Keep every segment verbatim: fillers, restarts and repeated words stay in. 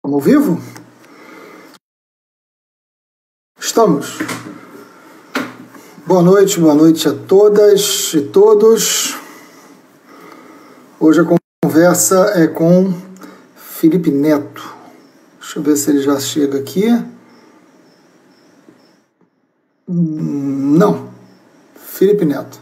Estamos ao vivo? Estamos. Boa noite, boa noite a todas e todos. Hoje a conversa é com Felipe Neto. Deixa eu ver se ele já chega aqui. Não. Felipe Neto.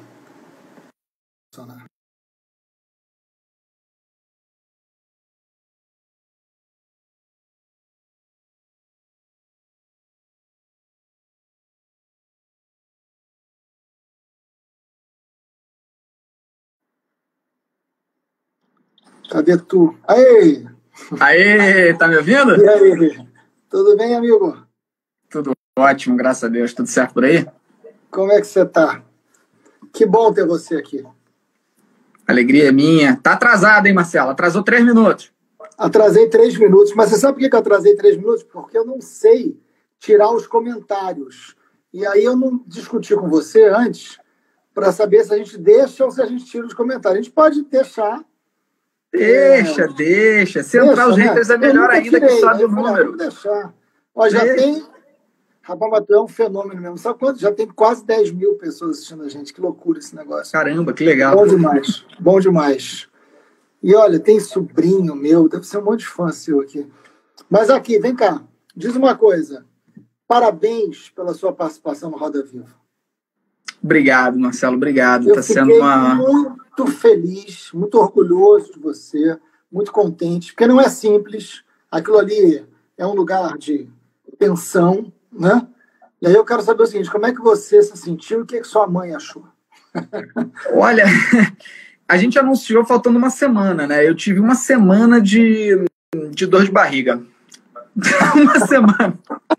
Cadê tu? Aê! Aê, tá me ouvindo? E aí? Tudo bem, amigo? Tudo ótimo, graças a Deus. Tudo certo por aí? Como é que você tá? Que bom ter você aqui. Alegria minha. Tá atrasado, hein, Marcelo? Atrasou três minutos. Atrasei três minutos. Mas você sabe por que eu atrasei três minutos? Porque eu não sei tirar os comentários. E aí eu não discuti com você antes para saber se a gente deixa ou se a gente tira os comentários. A gente pode deixar. Deixa, é... deixa. Se deixa, entrar os haters, né? É melhor ainda tirei, que sobe o número. Vamos deixar. Ó, já deixa. Tem... Rapaz, mas tu é um fenômeno mesmo. Sabe quanto? Já tem quase dez mil pessoas assistindo a gente. Que loucura esse negócio. Caramba, que legal. Bom demais. Bom demais. E olha, tem sobrinho meu. Deve ser um monte de fã seu aqui. Mas aqui, vem cá. Diz uma coisa. Parabéns pela sua participação no Roda Viva. Obrigado, Marcelo. Obrigado. Eu tá fiquei sendo uma... muito feliz, muito orgulhoso de você, muito contente, porque não é simples. Aquilo ali é um lugar de tensão, né? E aí eu quero saber o seguinte, como é que você se sentiu e o que, que sua mãe achou? Olha, a gente anunciou faltando uma semana, né? Eu tive uma semana de, de dor de barriga. Uma semana.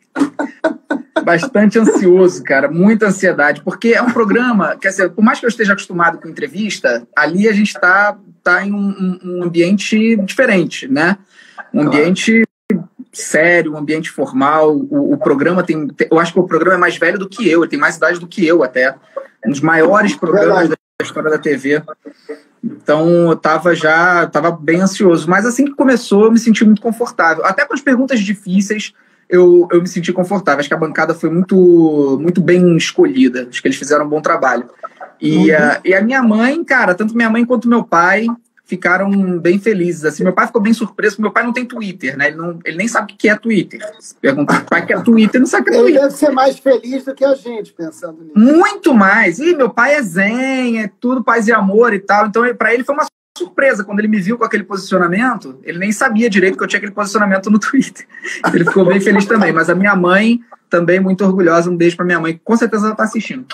Bastante ansioso, cara, muita ansiedade, porque é um programa, quer dizer, por mais que eu esteja acostumado com entrevista, ali a gente está tá em um, um ambiente diferente, né? Um ambiente sério, um ambiente formal. O, o programa tem, eu acho que o programa é mais velho do que eu, ele tem mais idade do que eu até. Um dos maiores programas da história da T V. Então eu tava já, tava bem ansioso, mas assim que começou eu me senti muito confortável, até com as perguntas difíceis. Eu, eu me senti confortável. Acho que a bancada foi muito, muito bem escolhida. Acho que eles fizeram um bom trabalho. E, uhum. a, e a minha mãe, cara, tanto minha mãe quanto meu pai ficaram bem felizes. Assim, meu pai ficou bem surpreso, porque meu pai não tem Twitter, né? Ele, não, ele nem sabe o que é Twitter. Se perguntar pro pai o que é Twitter, não sabe o que é Twitter. Ele deve ser mais feliz do que a gente, pensando nisso. Muito mais. E meu pai é zen, é tudo paz e amor e tal. Então, para ele foi uma surpresa, quando ele me viu com aquele posicionamento, ele nem sabia direito que eu tinha aquele posicionamento no Twitter. Ele ficou bem feliz também, mas a minha mãe também muito orgulhosa, um beijo para minha mãe, com certeza ela está assistindo.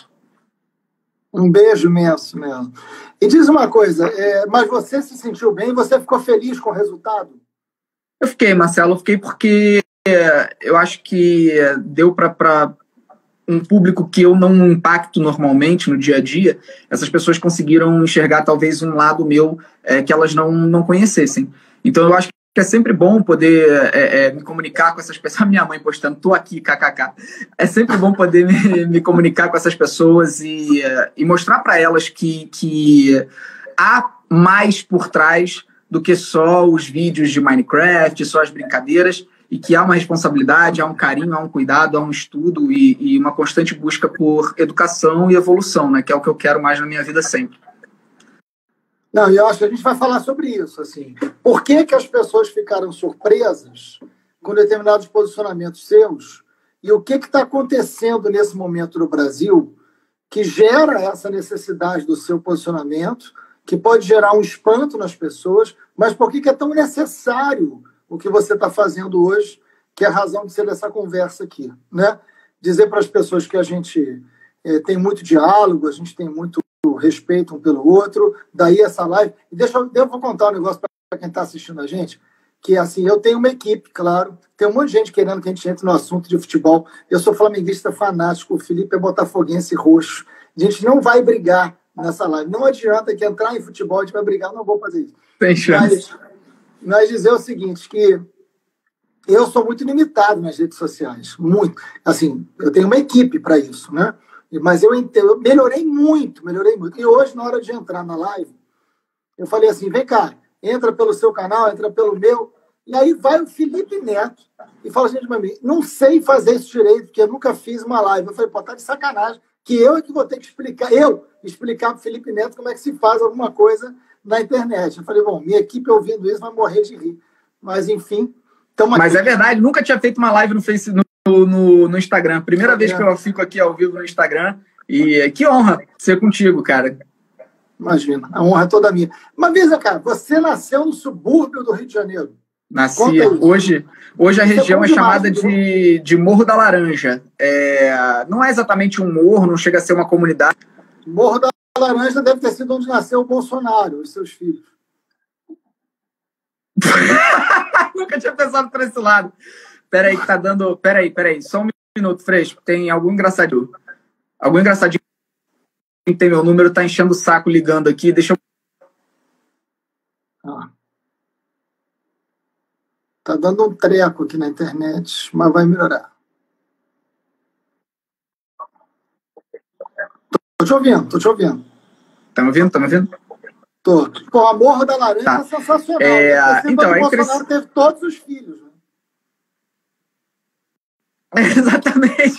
Um beijo imenso mesmo. E diz uma coisa, é, mas você se sentiu bem? Você ficou feliz com o resultado? Eu fiquei, Marcelo, eu fiquei porque é, eu acho que deu para um público que eu não impacto normalmente no dia a dia, essas pessoas conseguiram enxergar talvez um lado meu é, que elas não, não conhecessem. Então eu acho que é sempre bom poder é, é, me comunicar com essas pessoas. Minha mãe postando, tô aqui, kkk. É sempre bom poder me, me comunicar com essas pessoas e, é, e mostrar para elas que, que há mais por trás do que só os vídeos de Minecraft, só as brincadeiras, e que há uma responsabilidade, há um carinho, há um cuidado, há um estudo e, e uma constante busca por educação e evolução, né? Que é o que eu quero mais na minha vida sempre. Não, eu acho que a gente vai falar sobre isso, assim. Por que que as pessoas ficaram surpresas com determinados posicionamentos seus e o que que está acontecendo nesse momento no Brasil que gera essa necessidade do seu posicionamento, que pode gerar um espanto nas pessoas, mas por que que é tão necessário o que você está fazendo hoje, que é a razão de ser dessa conversa aqui, né? Dizer para as pessoas que a gente é, tem muito diálogo, a gente tem muito respeito um pelo outro, daí essa live. E deixa eu, eu vou contar um negócio para quem está assistindo a gente, que assim, eu tenho uma equipe, claro, tem um monte de gente querendo que a gente entre no assunto de futebol. Eu sou flamenguista fanático, o Felipe é botafoguense roxo. A gente não vai brigar nessa live. Não adianta que entrar em futebol, a gente vai brigar, não vou fazer isso. Tem chance. Mas, mas dizer o seguinte, que eu sou muito limitado nas redes sociais, muito. Assim, eu tenho uma equipe para isso, né? Mas eu, eu melhorei muito, melhorei muito. E hoje, na hora de entrar na live, eu falei assim, vem cá, entra pelo seu canal, entra pelo meu, E aí vai o Felipe Neto e fala assim para mim, não sei fazer isso direito, porque eu nunca fiz uma live. Eu falei, pô, tá de sacanagem, que eu é que vou ter que explicar, eu explicar para o Felipe Neto como é que se faz alguma coisa na internet. Eu falei, bom, minha equipe ouvindo isso vai morrer de rir. Mas, enfim... Mas é verdade, nunca tinha feito uma live no Facebook, no, no, no Instagram. Primeira vez que eu fico aqui ao vivo no Instagram. E que honra ser contigo, cara. Imagina, a honra é toda minha. Mas veja, cara, você nasceu no subúrbio do Rio de Janeiro. Nasci. Hoje, hoje a você região é, é chamada de, de Morro da Laranja. É, não é exatamente um morro, não chega a ser uma comunidade. Morro da Laranja deve ter sido onde nasceu o Bolsonaro, os seus filhos. Nunca tinha pensado por esse lado. Peraí, que tá dando. Peraí, peraí, só um minuto, Fresco. Tem algum engraçadinho. Algum engraçadinho que tem meu número, tá enchendo o saco ligando aqui. Deixa eu. Ah. Tá dando um treco aqui na internet, mas vai melhorar. Tô te ouvindo, tô te ouvindo. Tá me ouvindo? Tá me ouvindo? Tô. Pô, a Morro da Laranja tá. É sensacional. É, então, o é Bolsonaro teve todos os filhos. Né? É, exatamente.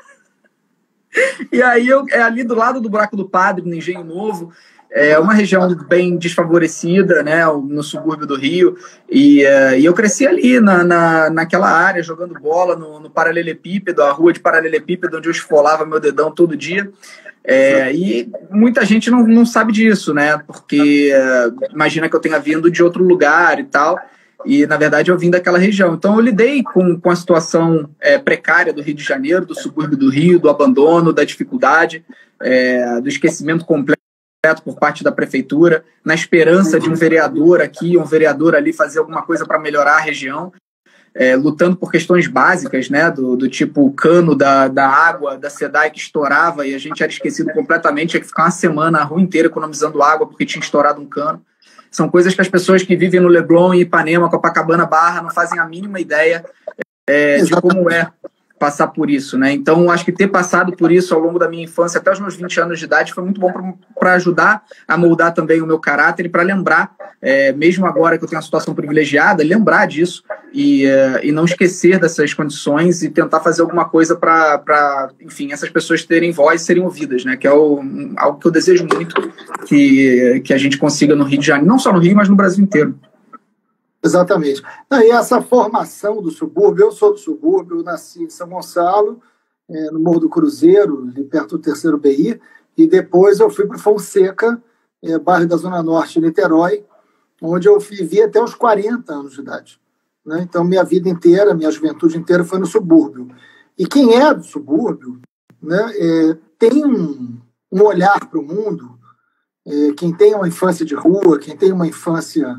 E aí, eu, é ali do lado do Buraco do Padre, no Engenho Novo, é uma região bem desfavorecida, né, no subúrbio do Rio, e, uh, e eu cresci ali na, na, naquela área, jogando bola no, no paralelepípedo, a rua de paralelepípedo, onde eu esfolava meu dedão todo dia. É, e muita gente não, não sabe disso, né? Porque uh, imagina que eu tenha vindo de outro lugar e tal, e na verdade eu vim daquela região. Então eu lidei com, com a situação é, precária do Rio de Janeiro, do subúrbio do Rio, do abandono, da dificuldade, é, do esquecimento completo por parte da prefeitura, na esperança de um vereador aqui, um vereador ali fazer alguma coisa para melhorar a região. É, lutando por questões básicas, né, do, do tipo o cano da, da água da SEDAI que estourava e a gente era esquecido completamente, tinha que ficar uma semana a rua inteira economizando água porque tinha estourado um cano. São coisas que as pessoas que vivem no Leblon, em Ipanema, Copacabana, Barra, não fazem a mínima ideia é, de como é passar por isso, né? Então, acho que ter passado por isso ao longo da minha infância, até os meus vinte anos de idade, foi muito bom para ajudar a moldar também o meu caráter e para lembrar, é, mesmo agora que eu tenho uma situação privilegiada, lembrar disso e, é, e não esquecer dessas condições e tentar fazer alguma coisa para, enfim, essas pessoas terem voz e serem ouvidas, né? Que é o, algo que eu desejo muito que, que a gente consiga no Rio de Janeiro, não só no Rio, mas no Brasil inteiro. Exatamente. E essa formação do subúrbio, eu sou do subúrbio, eu nasci em São Gonçalo, é, no Morro do Cruzeiro, ali perto do terceiro B I, e depois eu fui para Fonseca, é, bairro da Zona Norte de Niterói, onde eu vivi até os quarenta anos de idade. Né? Então, minha vida inteira, minha juventude inteira foi no subúrbio. E quem é do subúrbio, né, é, tem um, um olhar para o mundo, é, quem tem uma infância de rua, quem tem uma infância...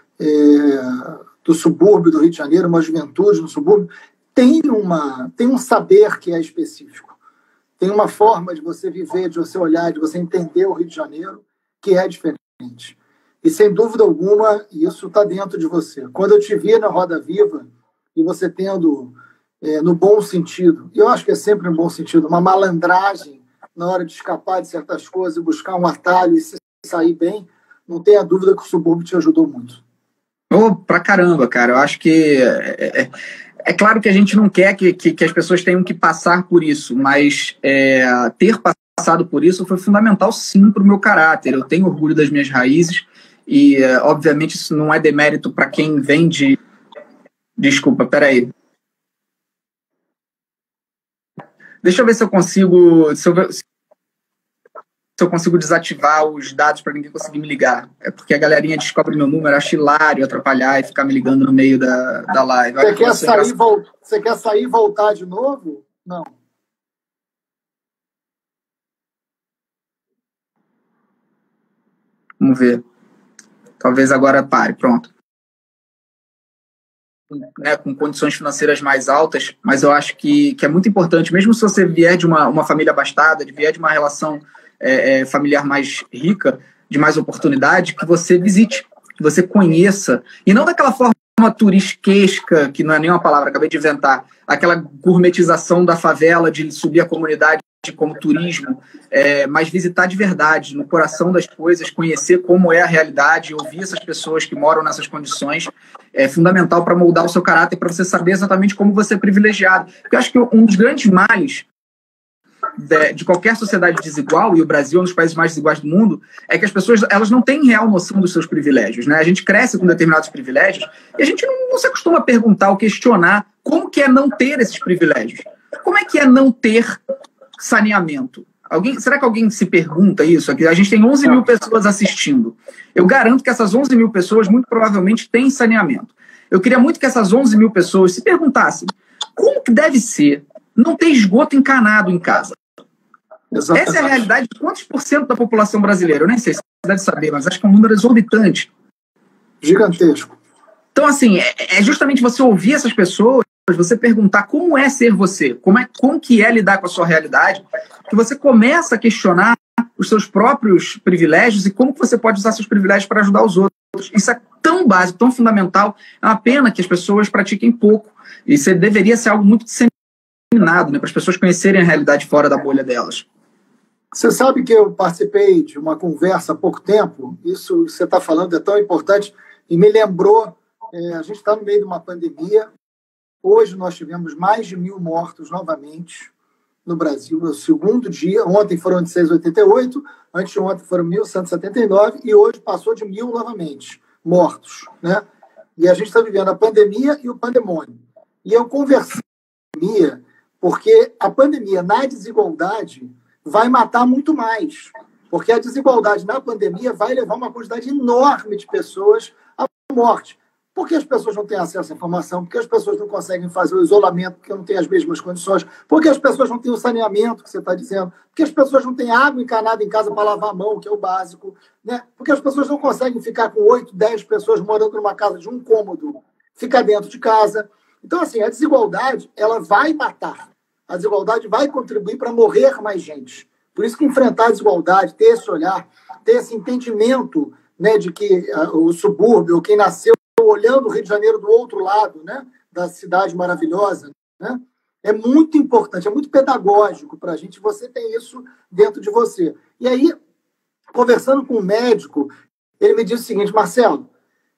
É, do subúrbio do Rio de Janeiro, uma juventude no subúrbio, tem, uma, tem um saber que é específico. Tem uma forma de você viver, de você olhar, de você entender o Rio de Janeiro que é diferente. E, sem dúvida alguma, isso está dentro de você. Quando eu te vi na Roda Viva, e você tendo, é, no bom sentido, e eu acho que é sempre no bom sentido, uma malandragem na hora de escapar de certas coisas e buscar um atalho e se sair bem, não tenha dúvida que o subúrbio te ajudou muito. Oh, pra caramba, cara. Eu acho que é, é, é claro que a gente não quer que, que, que as pessoas tenham que passar por isso, mas é, ter passado por isso foi fundamental, sim, para o meu caráter. Eu tenho orgulho das minhas raízes e, é, obviamente, isso não é demérito para quem vem de... Desculpa, peraí. Deixa eu ver se eu consigo... Se eu ver... se eu consigo desativar os dados para ninguém conseguir me ligar. É porque a galerinha descobre meu número, acha hilário atrapalhar e ficar me ligando no meio da, da live. Você quer, sair, vol... Você quer sair e voltar de novo? Não. Vamos ver. Talvez agora pare. Pronto. Né, com condições financeiras mais altas, mas eu acho que, que é muito importante, mesmo se você vier de uma, uma família abastada, de vier de uma relação É, é, familiar mais rica, de mais oportunidade, que você visite, que você conheça, e não daquela forma turisquesca, que não é nem uma palavra, acabei de inventar, aquela gourmetização da favela, de subir a comunidade como turismo, é, mas visitar de verdade, no coração das coisas, conhecer como é a realidade, ouvir essas pessoas que moram nessas condições, é fundamental para moldar o seu caráter, para você saber exatamente como você é privilegiado. Porque eu acho que um dos grandes males de, de qualquer sociedade desigual, e o Brasil é um dos países mais desiguais do mundo, é que as pessoas elas não têm real noção dos seus privilégios, né? A gente cresce com determinados privilégios e a gente não, não se acostuma a perguntar ou questionar como que é não ter esses privilégios. Como é que é não ter saneamento? Alguém, será que alguém se pergunta isso? Aqui a gente tem onze mil pessoas assistindo. Eu garanto que essas onze mil pessoas muito provavelmente têm saneamento. Eu queria muito que essas onze mil pessoas se perguntassem como que deve ser não ter esgoto encanado em casa. Exatamente. Essa é a realidade de quantos por cento da população brasileira? Eu nem sei se você deve saber, mas acho que é um número exorbitante. Gigantesco. Então, assim, é, é justamente você ouvir essas pessoas, você perguntar como é ser você, como, é, como que é lidar com a sua realidade, que você começa a questionar os seus próprios privilégios e como que você pode usar seus privilégios para ajudar os outros. Isso é tão básico, tão fundamental. É uma pena que as pessoas pratiquem pouco. Isso deveria ser algo muito disseminado, né, para as pessoas conhecerem a realidade fora da bolha delas. Você sabe que eu participei de uma conversa há pouco tempo, isso que você está falando é tão importante, e me lembrou, é, a gente está no meio de uma pandemia, hoje nós tivemos mais de mil mortos novamente no Brasil, no segundo dia, ontem foram de seiscentos e oitenta e oito, antes de ontem foram mil cento e setenta e nove, e hoje passou de mil novamente, mortos, né? E a gente está vivendo a pandemia e o pandemônio. E eu conversei com a pandemia, porque a pandemia na desigualdade vai matar muito mais, porque a desigualdade na pandemia vai levar uma quantidade enorme de pessoas à morte. Porque as pessoas não têm acesso à informação, porque as pessoas não conseguem fazer o isolamento, porque não têm as mesmas condições, porque as pessoas não têm o saneamento, que você está dizendo, porque as pessoas não têm água encanada em casa para lavar a mão, que é o básico, né? Porque as pessoas não conseguem ficar com oito, dez pessoas morando numa casa de um cômodo, ficar dentro de casa. Então, assim, a desigualdade, ela vai matar. A desigualdade vai contribuir para morrer mais gente. Por isso que enfrentar a desigualdade, ter esse olhar, ter esse entendimento, né, de que uh, o subúrbio, quem nasceu olhando o Rio de Janeiro do outro lado, né, da cidade maravilhosa, né, é muito importante, é muito pedagógico para a gente. Você tem isso dentro de você. E aí, conversando com um médico, ele me disse o seguinte: Marcelo,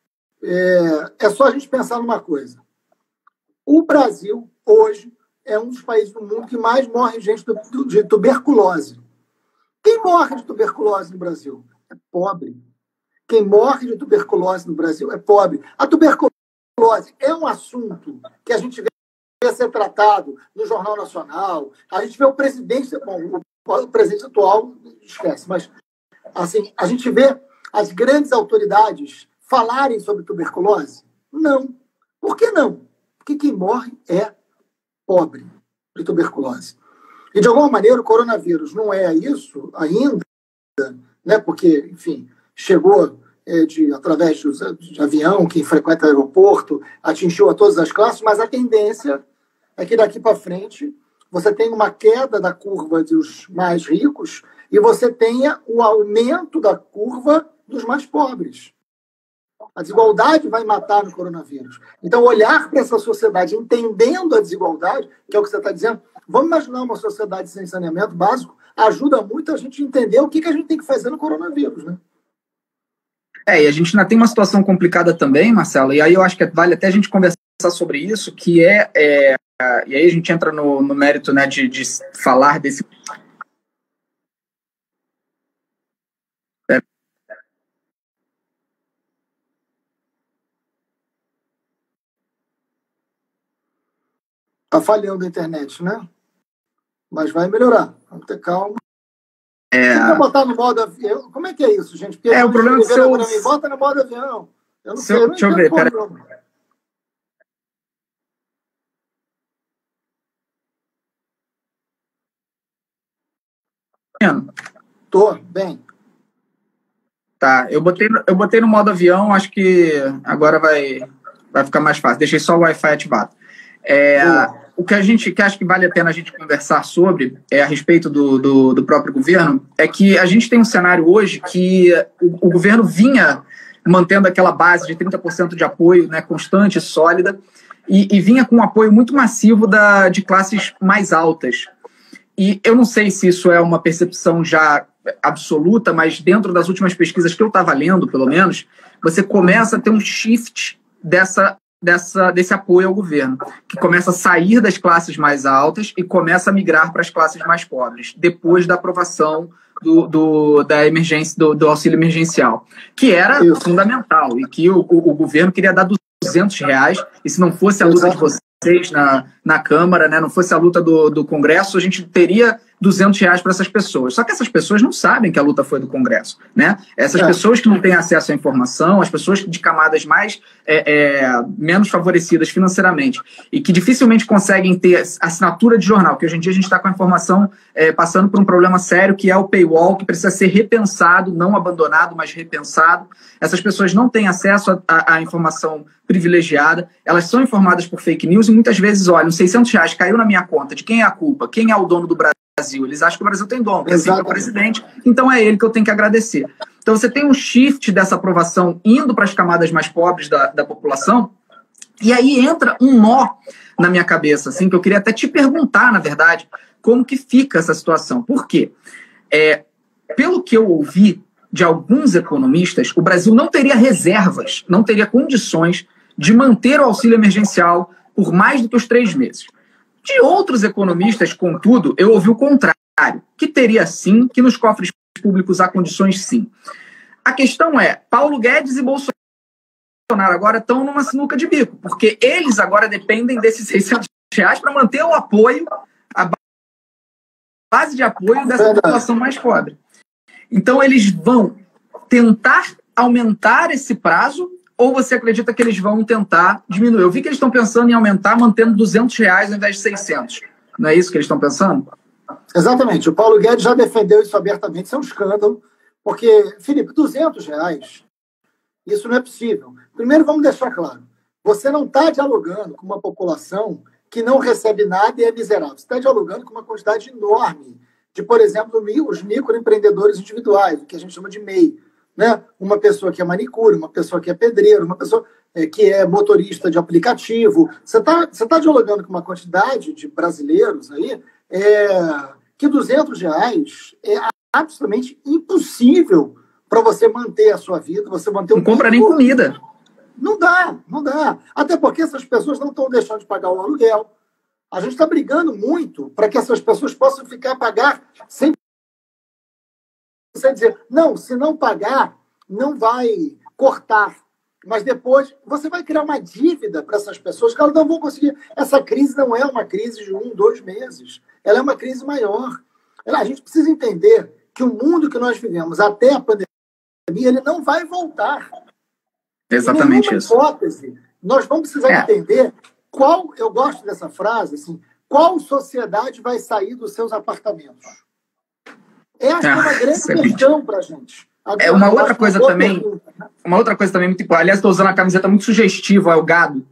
é, é só a gente pensar numa coisa. O Brasil, hoje, é um dos países do mundo que mais morre gente do, do, de tuberculose. Quem morre de tuberculose no Brasil? É pobre. Quem morre de tuberculose no Brasil é pobre. A tuberculose é um assunto que a gente vê ser tratado no Jornal Nacional. A gente vê o presidente... Bom, o presidente atual, esquece, mas assim, a gente vê as grandes autoridades falarem sobre tuberculose? Não. Por que não? Porque quem morre é pobre de tuberculose. E, de alguma maneira, o coronavírus não é isso ainda, né? Porque, enfim, chegou é, de, através de, de avião, quem frequenta o aeroporto, atingiu a todas as classes, mas a tendência é que daqui para frente você tenha uma queda da curva dos mais ricos e você tenha o aumento da curva dos mais pobres. A desigualdade vai matar no coronavírus. Então, olhar para essa sociedade entendendo a desigualdade, que é o que você está dizendo, vamos imaginar uma sociedade sem saneamento básico, ajuda muito a gente entender o que, que a gente tem que fazer no coronavírus, né? É, e a gente ainda tem uma situação complicada também, Marcelo, e aí eu acho que vale até a gente conversar sobre isso, que é, é e aí a gente entra no, no mérito, né, de, de falar desse... Está falhando a internet, né? Mas vai melhorar. Vamos ter calma. É... Você vai botar no modo avião? Como é que é isso, gente? Porque é, o problema é que seu... mim, bota no modo avião. Eu não seu... sei. Eu Deixa eu ver, peraí. Tô, bem. Tá, eu botei, eu botei no modo avião, acho que agora vai, vai ficar mais fácil. Deixei só o Wi-Fi ativado. É, o que a gente que acho que vale a pena a gente conversar sobre é a respeito do, do, do próprio governo, é que a gente tem um cenário hoje que o, o governo vinha mantendo aquela base de trinta por cento de apoio, né, constante e sólida, e, e vinha com um apoio muito massivo da, de classes mais altas. e eu não sei se isso é uma percepção já absoluta, mas dentro das últimas pesquisas que eu estava lendo, pelo menos, você começa a ter um shift dessa, dessa, desse apoio ao governo, que começa a sair das classes mais altas e começa a migrar para as classes mais pobres, depois da aprovação do, do, da emergência, do, do auxílio emergencial, que era Isso. fundamental, e que o, o, o governo queria dar duzentos reais, e se não fosse a luta Exato. de vocês na, na Câmara, né, não fosse a luta do, do Congresso, a gente teria duzentos reais para essas pessoas. Só que essas pessoas não sabem que a luta foi do Congresso, né? Essas é. pessoas que não têm acesso à informação, as pessoas de camadas mais é, é, menos favorecidas financeiramente e que dificilmente conseguem ter assinatura de jornal, que hoje em dia a gente está com a informação é, passando por um problema sério, que é o paywall, que precisa ser repensado, não abandonado, mas repensado. Essas pessoas não têm acesso à informação privilegiada, elas são informadas por fake news e muitas vezes, olha, os seiscentos reais caiu na minha conta, de quem é a culpa? Quem é o dono do Brasil? Eles acham que o Brasil tem dono, que é sempre o presidente, então é ele que eu tenho que agradecer. Então você tem um shift dessa aprovação indo para as camadas mais pobres da, da população, e aí entra um nó na minha cabeça, assim, que eu queria até te perguntar, na verdade, como que fica essa situação. Por quê? É, pelo que eu ouvi de alguns economistas, o Brasil não teria reservas, não teria condições de manter o auxílio emergencial por mais do que os três meses. De outros economistas, contudo, eu ouvi o contrário, que teria sim, que nos cofres públicos há condições sim. A questão é, Paulo Guedes e Bolsonaro agora estão numa sinuca de bico, porque eles agora dependem desses seiscentos reais para manter o apoio, a base de apoio dessa população mais pobre. Então eles vão tentar aumentar esse prazo, ou você acredita que eles vão tentar diminuir? Eu vi que eles estão pensando em aumentar, mantendo duzentos reais ao invés de seiscentos. Não é isso que eles estão pensando? Exatamente. O Paulo Guedes já defendeu isso abertamente. Isso é um escândalo. Porque, Felipe, duzentos reais, isso não é possível. Primeiro, vamos deixar claro. Você não está dialogando com uma população que não recebe nada e é miserável. Você está dialogando com uma quantidade enorme de, por exemplo, os microempreendedores individuais, o que a gente chama de M E I. Né? Uma pessoa que é manicure, uma pessoa que é pedreiro, uma pessoa é, que é motorista de aplicativo. Você está você tá dialogando com uma quantidade de brasileiros aí é, que duzentos reais é absolutamente impossível para você manter a sua vida, você manter um Não compra nem comida. Não dá, não dá. Até porque essas pessoas não estão deixando de pagar o aluguel. A gente está brigando muito para que essas pessoas possam ficar a pagar sem você dizer, não, se não pagar, não vai cortar. Mas depois você vai criar uma dívida para essas pessoas que elas não vão conseguir. Essa crise não é uma crise de um, dois meses. Ela é uma crise maior. A gente precisa entender que o mundo que nós vivemos até a pandemia, ele não vai voltar. Exatamente isso. Hipótese, nós vamos precisar é. entender qual, eu gosto dessa frase, assim, qual sociedade vai sair dos seus apartamentos. Essa é uma grande questão para a gente. Agora, é uma outra coisa também, pergunta, né? uma outra coisa também muito importante. Aliás, estou usando a camiseta muito sugestiva, é o gado.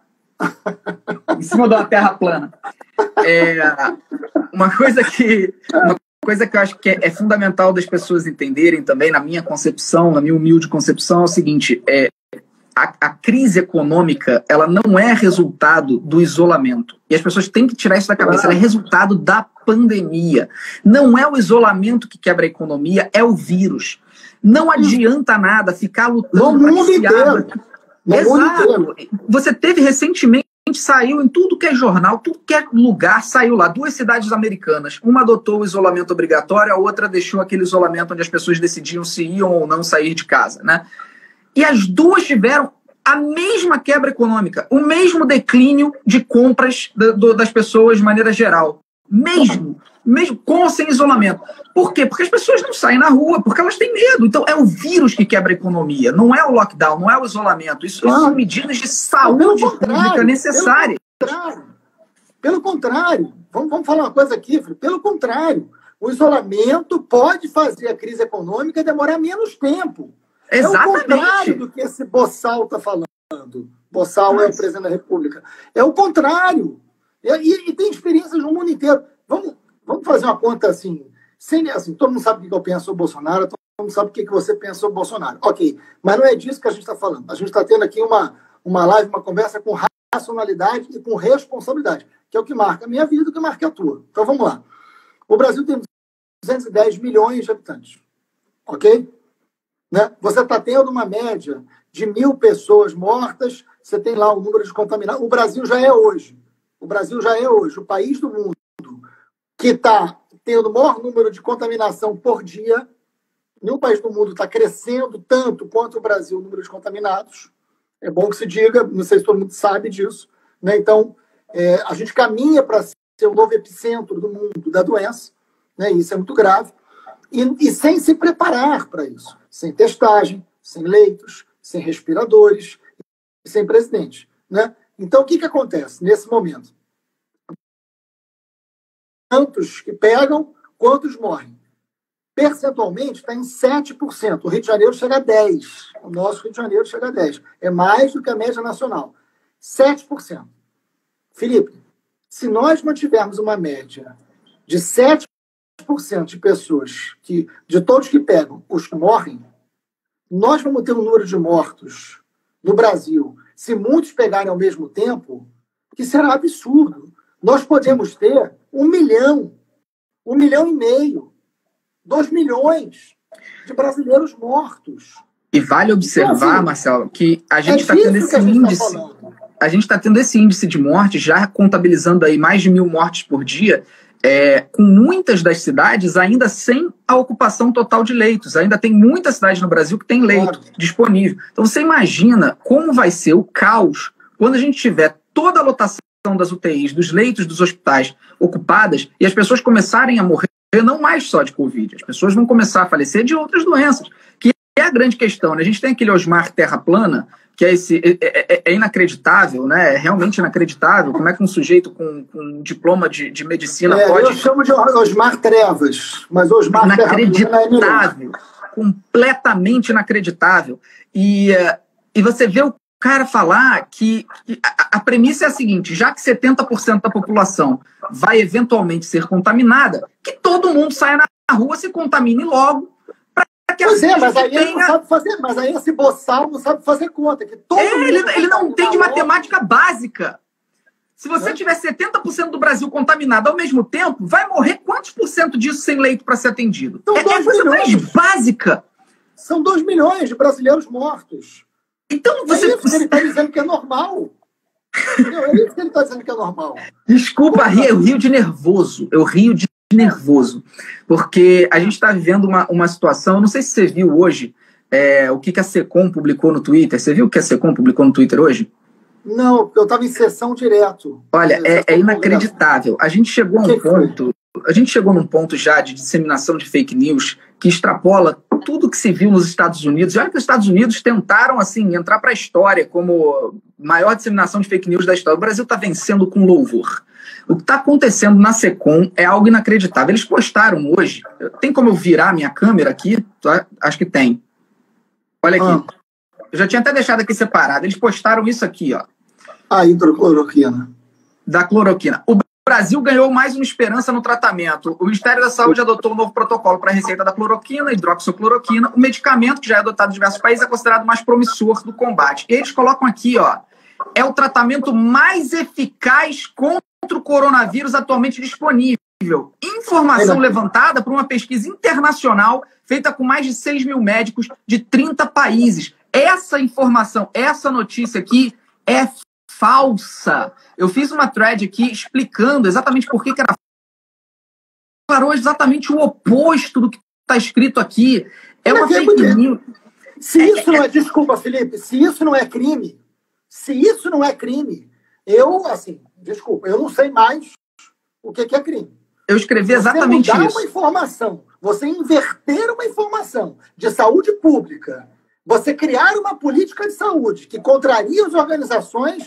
Em cima de uma terra plana. É, uma coisa que uma coisa que eu acho que é, é fundamental das pessoas entenderem também, na minha concepção, na minha humilde concepção, é o seguinte, é, a, a crise econômica, ela não é resultado do isolamento. E as pessoas têm que tirar isso da cabeça. Ela é resultado da pandemia. Não é o isolamento que quebra a economia, é o vírus. Não adianta nada ficar lutando no mundo inteiro. Exato. Você teve recentemente, saiu em tudo que é jornal, tudo que é lugar, saiu lá. Duas cidades americanas. Uma adotou o isolamento obrigatório, a outra deixou aquele isolamento onde as pessoas decidiam se iam ou não sair de casa, né? E as duas tiveram a mesma quebra econômica, o mesmo declínio de compras do, do, das pessoas de maneira geral. Mesmo, mesmo com ou sem isolamento. Por quê? Porque as pessoas não saem na rua, porque elas têm medo. Então é o vírus que quebra a economia, não é o lockdown, não é o isolamento. Isso, isso são medidas de saúde pública necessárias. Pelo contrário, pelo contrário. Vamos, vamos falar uma coisa aqui, Felipe. Pelo contrário, o isolamento pode fazer a crise econômica demorar menos tempo. Exatamente. É o contrário do que esse Bossal está falando. Bossal é o presidente da República. É o contrário. E, e, e tem experiências no mundo inteiro. Vamos, vamos fazer uma conta assim, sem, assim. Todo mundo sabe o que eu penso sobre o Bolsonaro, todo mundo sabe o que você pensa sobre o Bolsonaro. Ok, mas não é disso que a gente está falando. A gente está tendo aqui uma, uma live, uma conversa com racionalidade e com responsabilidade, que é o que marca a minha vida e o que marca a tua. Então vamos lá. O Brasil tem duzentos e dez milhões de habitantes, ok? Né? Você está tendo uma média de mil pessoas mortas, você tem lá o número de contaminados. O Brasil já é hoje, o Brasil já é hoje o país do mundo que está tendo o maior número de contaminação por dia. Nenhum país do mundo está crescendo tanto quanto o Brasil, o número de contaminados. É bom que se diga, não sei se todo mundo sabe disso. Né? Então, é, a gente caminha para ser o novo epicentro do mundo da doença. Né? Isso é muito grave. E, e sem se preparar para isso. Sem testagem, sem leitos, sem respiradores, sem presidente. Né? Então, o que, que acontece nesse momento? Tantos que pegam, quantos morrem? Percentualmente está em sete por cento. O Rio de Janeiro chega a dez por cento. O nosso Rio de Janeiro chega a dez por cento. É mais do que a média nacional. sete por cento. Felipe, se nós mantivermos uma média de sete por cento de pessoas, que, de todos que pegam, os que morrem, nós vamos ter um número de mortos no Brasil, se muitos pegarem ao mesmo tempo, que será absurdo. Nós podemos ter um milhão, um milhão e meio, dois milhões de brasileiros mortos. E vale observar, então, assim, Marcelo, que a gente está é tendo esse índice. Tá a gente está tendo esse índice de morte, já contabilizando aí mais de mil mortes por dia, é, com muitas das cidades ainda sem a ocupação total de leitos. Ainda tem muitas cidades no Brasil que tem leito claro. disponível. Então você imagina como vai ser o caos quando a gente tiver toda a lotação das U T Is, dos leitos dos hospitais ocupadas e as pessoas começarem a morrer não mais só de Covid, as pessoas vão começar a falecer de outras doenças, que é a grande questão, né? A gente tem aquele Osmar Terra Plana, que é, esse, é, é, é inacreditável, né? É realmente inacreditável como é que um sujeito com, com um diploma de, de medicina é, pode... Eu chamo de Osmar Trevas, mas Osmar inacreditável, Terra Plana é completamente inacreditável. E, e você vê o cara falar que, que a, a premissa é a seguinte, já que setenta por cento da população vai eventualmente ser contaminada, que todo mundo saia na rua, se contamine logo, para que pois a é, mas aí tenha... ele não sabe fazer, mas aí esse boçal não sabe fazer conta. Que todo é, mundo ele, ele não tem de matemática logo. básica. Se você é. tiver setenta por cento do Brasil contaminado ao mesmo tempo, vai morrer quantos por cento disso sem leito para ser atendido? São é, é coisa mais básica. São dois milhões de brasileiros mortos. Então você... É isso que ele está dizendo que é normal. Não, é isso que ele está dizendo que é normal. Desculpa, eu rio de nervoso. Eu rio de nervoso. Porque a gente está vivendo uma, uma situação... Não sei se você viu hoje é, o que, que a SECOM publicou no Twitter. Você viu o que a SECOM publicou no Twitter hoje? Não, porque eu estava em sessão direto. Olha, é, é inacreditável. A gente chegou a um ponto... A gente chegou num ponto já de disseminação de fake news que extrapola tudo que se viu nos Estados Unidos. E olha que os Estados Unidos tentaram, assim, entrar para a história como maior disseminação de fake news da história. O Brasil está vencendo com louvor. O que está acontecendo na SECOM é algo inacreditável. Eles postaram hoje... Tem como eu virar minha câmera aqui? Acho que tem. Olha aqui. Ah. Eu já tinha até deixado aqui separado. Eles postaram isso aqui, ó. A hidrocloroquina. Da cloroquina. O O Brasil ganhou mais uma esperança no tratamento. O Ministério da Saúde adotou um novo protocolo para a receita da cloroquina, hidroxicloroquina. O medicamento, que já é adotado em diversos países, é considerado mais promissor do combate. E eles colocam aqui, ó, é o tratamento mais eficaz contra o coronavírus atualmente disponível. Informação levantada por uma pesquisa internacional feita com mais de seis mil médicos de trinta países. Essa informação, essa notícia aqui é falsa. Eu fiz uma thread aqui explicando exatamente por que que era falou exatamente o oposto do que está escrito aqui. É uma fake news. Se isso não é, desculpa, Felipe, se isso não é crime, se isso não é crime, eu, assim, desculpa, eu não sei mais o que que é crime. Eu escrevi exatamente isso. Você mudar isso. uma informação, você inverter uma informação de saúde pública, você criar uma política de saúde que contraria as organizações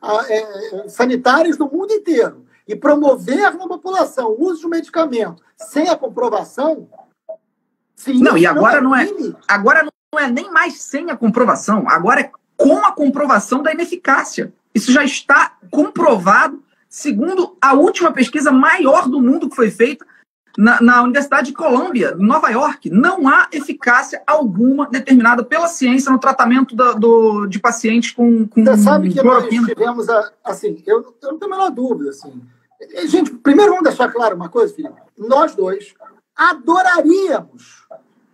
É, sanitárias do mundo inteiro e promover na população o uso de um medicamento sem a comprovação. Não, e agora não é, não é agora não é nem mais sem a comprovação, agora é com a comprovação da ineficácia. Isso já está comprovado, segundo a última pesquisa maior do mundo que foi feita na, na Universidade de Colômbia, em Nova York. Não há eficácia alguma determinada pela ciência no tratamento da, do, de pacientes com, com Você sabe que cloroquina. Nós tivemos, a, assim, eu, eu não tenho a menor dúvida, assim, Gente, primeiro vamos deixar claro uma coisa, Felipe. Nós dois adoraríamos,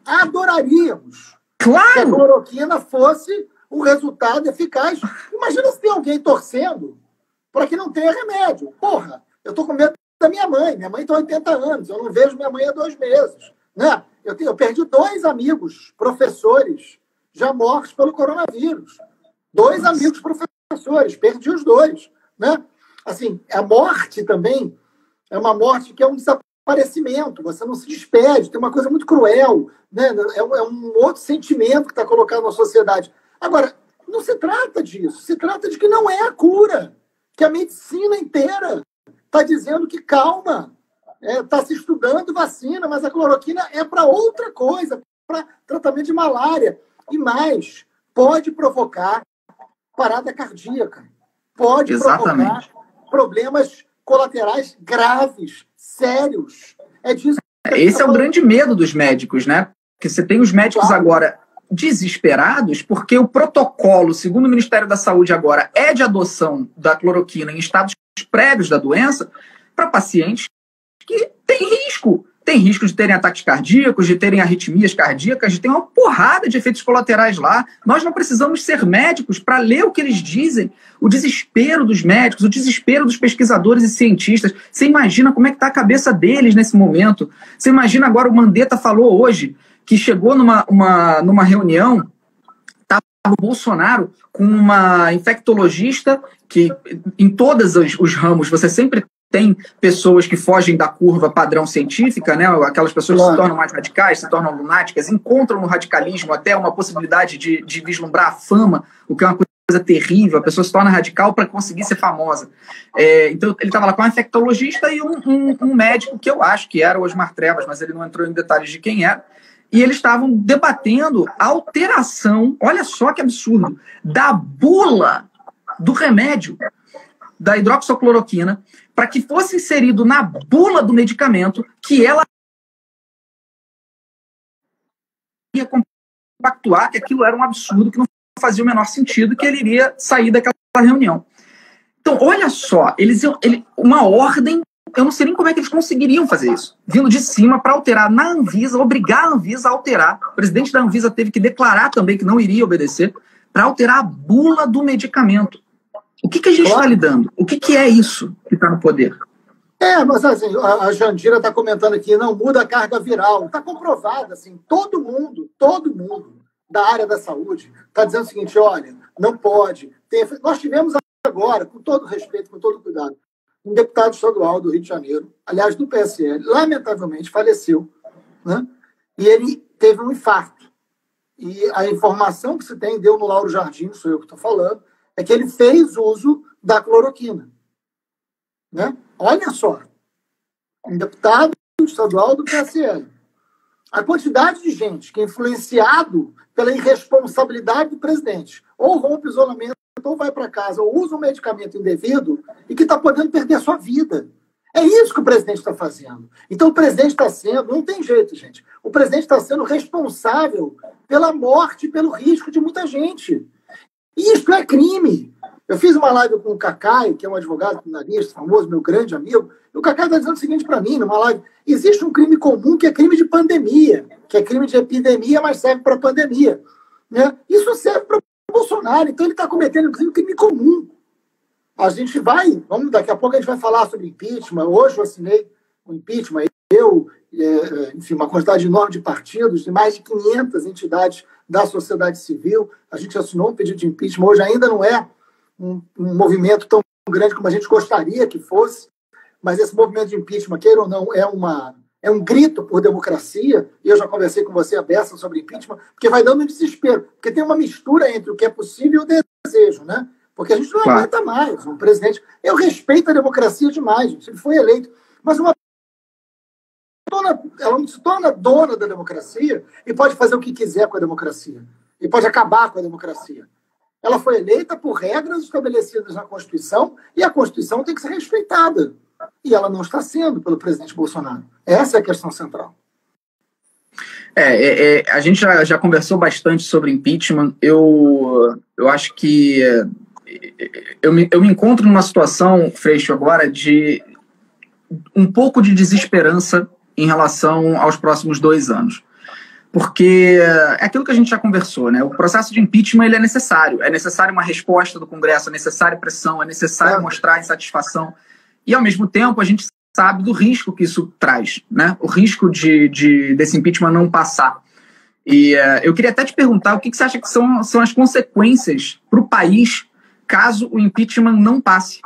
adoraríamos claro. que a cloroquina fosse um resultado eficaz. Imagina se tem alguém torcendo para que não tenha remédio. Porra, eu tô com medo da minha mãe. Minha mãe tem oitenta anos, eu não vejo minha mãe há dois meses. Né? Eu, tenho, eu perdi dois amigos, professores, já mortos pelo coronavírus. Dois Nossa. amigos professores, perdi os dois. Né? Assim, a morte também é uma morte que é um desaparecimento, você não se despede, tem uma coisa muito cruel, né? é, um, é um outro sentimento que está colocado na sociedade. Agora, não se trata disso, se trata de que não é a cura, que a medicina inteira está dizendo que calma, está é, se estudando vacina, mas a cloroquina é para outra coisa, para tratamento de malária, e mais, pode provocar parada cardíaca, pode Exatamente. provocar problemas colaterais graves, sérios. É disso que Esse tá é o grande medo dos médicos, né? Porque você tem os médicos claro. agora desesperados, porque o protocolo, segundo o Ministério da Saúde agora, é de adoção da cloroquina em estados prévios da doença para pacientes que têm risco. Tem risco de terem ataques cardíacos, de terem arritmias cardíacas, de ter uma porrada de efeitos colaterais lá. Nós não precisamos ser médicos para ler o que eles dizem. O desespero dos médicos, o desespero dos pesquisadores e cientistas. Você imagina como é que está a cabeça deles nesse momento. Você imagina agora, o Mandetta falou hoje, que chegou numa, uma, numa reunião, estava o Bolsonaro com uma infectologista, que em todos os, os ramos você sempre tem pessoas que fogem da curva padrão científica, né? Aquelas pessoas que se tornam mais radicais, se tornam lunáticas, encontram no radicalismo até uma possibilidade de, de vislumbrar a fama, o que é uma coisa terrível, a pessoa se torna radical para conseguir ser famosa. É, então, ele estava lá com um infectologista e um, um, um médico, que eu acho que era o Osmar Trevas, mas ele não entrou em detalhes de quem era, e eles estavam debatendo a alteração, olha só que absurdo, da bula do remédio, da hidroxicloroquina, para que fosse inserido na bula do medicamento que ela ia compactuar que aquilo era um absurdo, que não fazia o menor sentido, que ele iria sair daquela reunião. Então, olha só, eles ele, uma ordem, eu não sei nem como é que eles conseguiriam fazer isso, vindo de cima para alterar na Anvisa, obrigar a Anvisa a alterar. O presidente da Anvisa teve que declarar também que não iria obedecer, para alterar a bula do medicamento. O que, que a gente está claro. lidando? O que, que é isso que está no poder? É, mas assim, a, a Jandira está comentando aqui, não muda a carga viral. Está comprovado, assim, todo mundo, todo mundo da área da saúde está dizendo o seguinte, olha, não pode. Tem... Nós tivemos agora, com todo respeito, com todo cuidado, um deputado estadual do Rio de Janeiro, aliás, do P S L, lamentavelmente faleceu, né? E ele teve um infarto. E a informação que se tem, deu no Lauro Jardim, sou eu que estou falando, é que ele fez uso da cloroquina. Né? Olha só, um deputado estadual do P S L. A quantidade de gente que é influenciado pela irresponsabilidade do presidente, ou rompe isolamento, ou vai para casa, ou usa um medicamento indevido e que está podendo perder a sua vida. É isso que o presidente está fazendo. Então o presidente está sendo, não tem jeito, gente, o presidente está sendo responsável pela morte, pelo risco de muita gente. Isso é crime. Eu fiz uma live com o Cacai, que é um advogado criminalista famoso, meu grande amigo, e o Cacai está dizendo o seguinte para mim, numa live, existe um crime comum que é crime de pandemia, que é crime de epidemia, mas serve para pandemia. Né? Isso serve para o Bolsonaro, então ele está cometendo, inclusive, crime comum. A gente vai, vamos, daqui a pouco a gente vai falar sobre impeachment, hoje eu assinei o impeachment, eu, é, enfim, uma quantidade enorme de partidos, de mais de quinhentas entidades da sociedade civil, a gente assinou um pedido de impeachment, hoje ainda não é um, um movimento tão grande como a gente gostaria que fosse, mas esse movimento de impeachment, queira ou não, é, uma, é um grito por democracia, e eu já conversei com você, a Bessa, sobre impeachment, porque vai dando um desespero, porque tem uma mistura entre o que é possível e o desejo, né? Porque a gente não claro. aguenta mais um presidente. Eu respeito a democracia demais, gente, ele foi eleito, mas uma ela não se torna dona da democracia e pode fazer o que quiser com a democracia. E pode acabar com a democracia. Ela foi eleita por regras estabelecidas na Constituição e a Constituição tem que ser respeitada. E ela não está sendo pelo presidente Bolsonaro. Essa é a questão central. É, é, é a gente já, já conversou bastante sobre impeachment. Eu, eu acho que eu me, eu me encontro numa situação, Freixo, agora de um pouco de desesperança em relação aos próximos dois anos. Porque é aquilo que a gente já conversou, né? O processo de impeachment ele é necessário. É necessário uma resposta do Congresso, é necessário pressão, é necessário mostrar insatisfação. E, ao mesmo tempo, a gente sabe do risco que isso traz, né? O risco de, de, desse impeachment não passar. E uh, eu queria até te perguntar o que, que você acha que são, são as consequências para o país caso o impeachment não passe?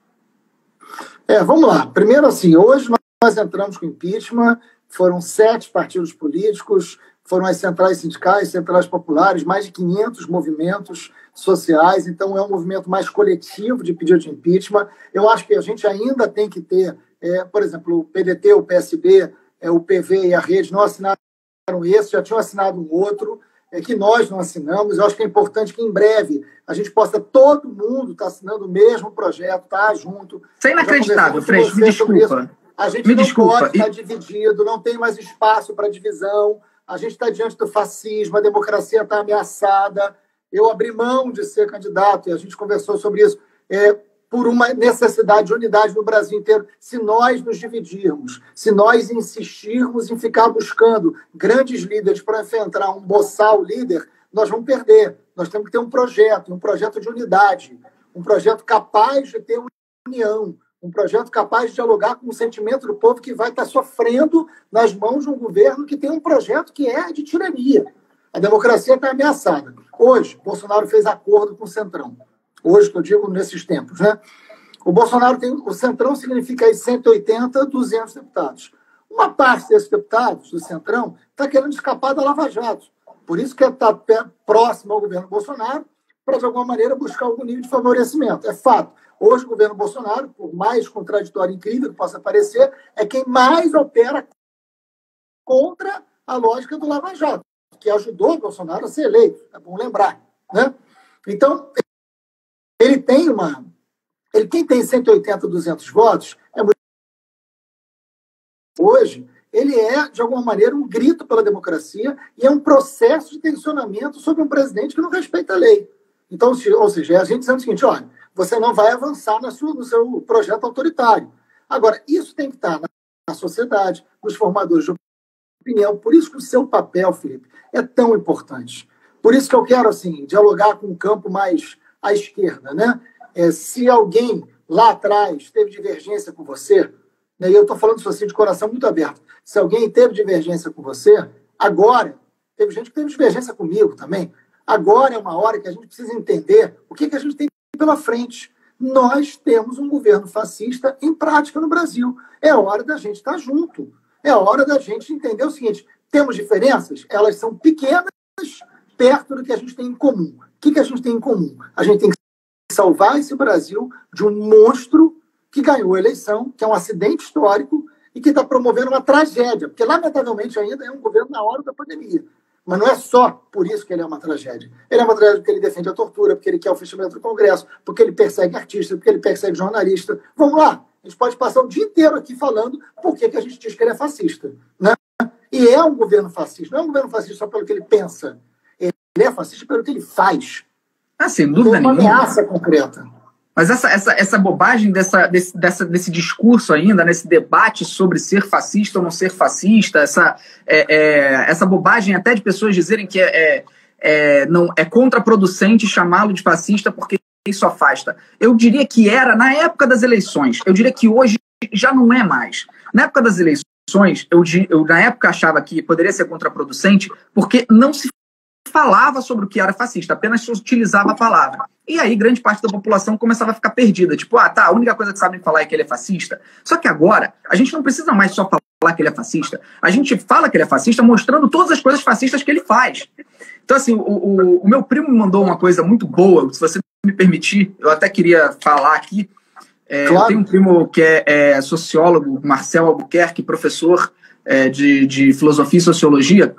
É, vamos lá. Primeiro, assim, hoje nós entramos com impeachment, foram sete partidos políticos, foram as centrais sindicais, centrais populares, mais de quinhentos movimentos sociais, então é um movimento mais coletivo de pedido de impeachment. Eu acho que a gente ainda tem que ter, é, por exemplo, o P D T, o P S B, é, o P V e a Rede não assinaram esse, já tinham assinado um outro, é, que nós não assinamos. Eu acho que é importante que em breve a gente possa, todo mundo está assinando o mesmo projeto, tá junto. Isso é inacreditável, Freixo, me desculpa. A gente me não desculpa. pode estar dividido, não tem mais espaço para divisão. A gente está diante do fascismo, a democracia está ameaçada. Eu abri mão de ser candidato, e a gente conversou sobre isso, é, por uma necessidade de unidade no Brasil inteiro. Se nós nos dividirmos, se nós insistirmos em ficar buscando grandes líderes para enfrentar um boçal líder, nós vamos perder. Nós temos que ter um projeto, um projeto de unidade, um projeto capaz de ter união, um projeto capaz de dialogar com o sentimento do povo que vai estar sofrendo nas mãos de um governo que tem um projeto que é de tirania. A democracia está ameaçada. Hoje, Bolsonaro fez acordo com o Centrão. Hoje, que eu digo nesses tempos, né? O Bolsonaro tem... O Centrão significa aí cento e oitenta, duzentos deputados. Uma parte desses deputados do Centrão está querendo escapar da Lava Jato. Por isso que está próximo ao governo Bolsonaro para, de alguma maneira, buscar algum nível de favorecimento. É fato. Hoje, o governo Bolsonaro, por mais contraditório e incrível que possa parecer, é quem mais opera contra a lógica do Lava Jato, que ajudou o Bolsonaro a ser eleito. É bom lembrar, né? Então, ele tem uma... Ele, quem tem cento e oitenta, duzentos votos, é muito... Hoje, ele é, de alguma maneira, um grito pela democracia e é um processo de tensionamento sobre um presidente que não respeita a lei. Então, ou seja, é a gente dizendo o seguinte, olha, você não vai avançar na sua, no seu projeto autoritário. Agora, isso tem que estar na, na sociedade, nos formadores de opinião. Por isso que o seu papel, Felipe, é tão importante. Por isso que eu quero, assim, dialogar com um campo mais à esquerda, né? É, se alguém lá atrás teve divergência com você, né, e eu estou falando isso assim de coração muito aberto, se alguém teve divergência com você, agora, teve gente que teve divergência comigo também, agora é uma hora que a gente precisa entender o que, que a gente tem pela frente. Nós temos um governo fascista em prática no Brasil. É hora da gente estar junto. É hora da gente entender o seguinte, temos diferenças, elas são pequenas perto do que a gente tem em comum. O que, que a gente tem em comum? A gente tem que salvar esse Brasil de um monstro que ganhou a eleição, que é um acidente histórico e que está promovendo uma tragédia, porque, lamentavelmente, ainda é um governo na hora da pandemia. Mas não é só por isso que ele é uma tragédia. Ele é uma tragédia porque ele defende a tortura, porque ele quer o fechamento do Congresso, porque ele persegue artistas, porque ele persegue jornalista. Vamos lá, a gente pode passar o dia inteiro aqui falando por que que a gente diz que ele é fascista, né? E é um governo fascista. Não é um governo fascista só pelo que ele pensa. Ele é fascista pelo que ele faz. Ah, sem dúvida nenhuma. Tem uma ameaça concreta. Mas essa, essa, essa bobagem dessa, desse, dessa, desse discurso ainda, nesse debate sobre ser fascista ou não ser fascista, essa, é, é, essa bobagem até de pessoas dizerem que é, é, é, não, é contraproducente chamá-lo de fascista porque isso afasta. Eu diria que era na época das eleições. Eu diria que hoje já não é mais. Na época das eleições, eu, eu na época achava que poderia ser contraproducente porque não se falava sobre o que era fascista, apenas se utilizava a palavra. E aí grande parte da população começava a ficar perdida. Tipo, ah, tá, a única coisa que sabem falar é que ele é fascista. Só que agora, a gente não precisa mais só falar que ele é fascista. A gente fala que ele é fascista mostrando todas as coisas fascistas que ele faz. Então, assim, o, o, o meu primo me mandou uma coisa muito boa, se você me permitir, eu até queria falar aqui. É, claro. Eu tenho um primo que é, é sociólogo, Marcel Albuquerque, professor é, de, de filosofia e sociologia,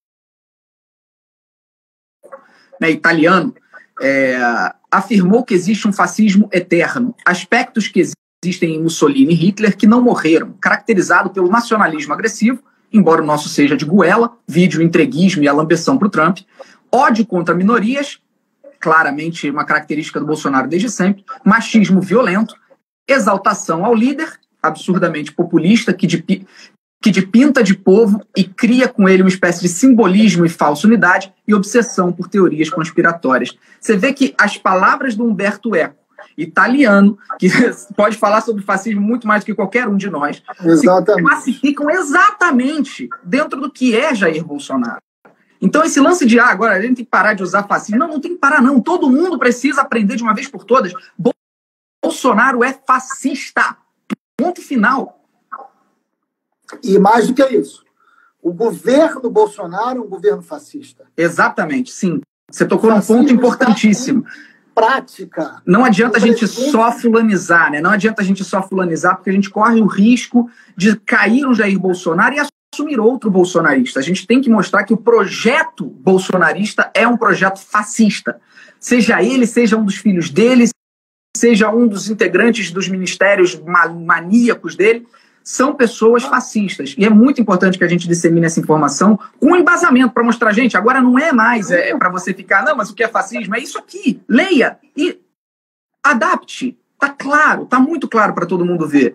né, italiano, é, afirmou que existe um fascismo eterno, aspectos que existem em Mussolini e Hitler que não morreram, caracterizado pelo nacionalismo agressivo, embora o nosso seja de goela, vídeo entreguismo e a lambeção para o Trump, ódio contra minorias, claramente uma característica do Bolsonaro desde sempre, machismo violento, exaltação ao líder absurdamente populista que de, que de pinta de povo e cria com ele uma espécie de simbolismo e falsa unidade e obsessão por teorias conspiratórias. Você vê que as palavras do Umberto Eco, italiano, que pode falar sobre fascismo muito mais do que qualquer um de nós, exatamente, se classificam exatamente dentro do que é Jair Bolsonaro. Então esse lance de, ah, agora a gente tem que parar de usar fascismo, não, não tem que parar não, todo mundo precisa aprender de uma vez por todas, Bolsonaro é fascista, ponto final. E mais do que isso, o governo Bolsonaro é um governo fascista. Exatamente, sim. Você tocou num ponto importantíssimo. Prática. Não adianta a gente só fulanizar, né? Não adianta a gente só fulanizar, porque a gente corre o risco de cair um Jair Bolsonaro e assumir outro bolsonarista. A gente tem que mostrar que o projeto bolsonarista é um projeto fascista. Seja ele, seja um dos filhos dele, seja um dos integrantes dos ministérios maníacos dele, são pessoas fascistas. E é muito importante que a gente dissemine essa informação com embasamento para mostrar, gente, agora não é mais é, para você ficar, não, mas o que é fascismo? É isso aqui. Leia e adapte. Tá claro, tá muito claro para todo mundo ver.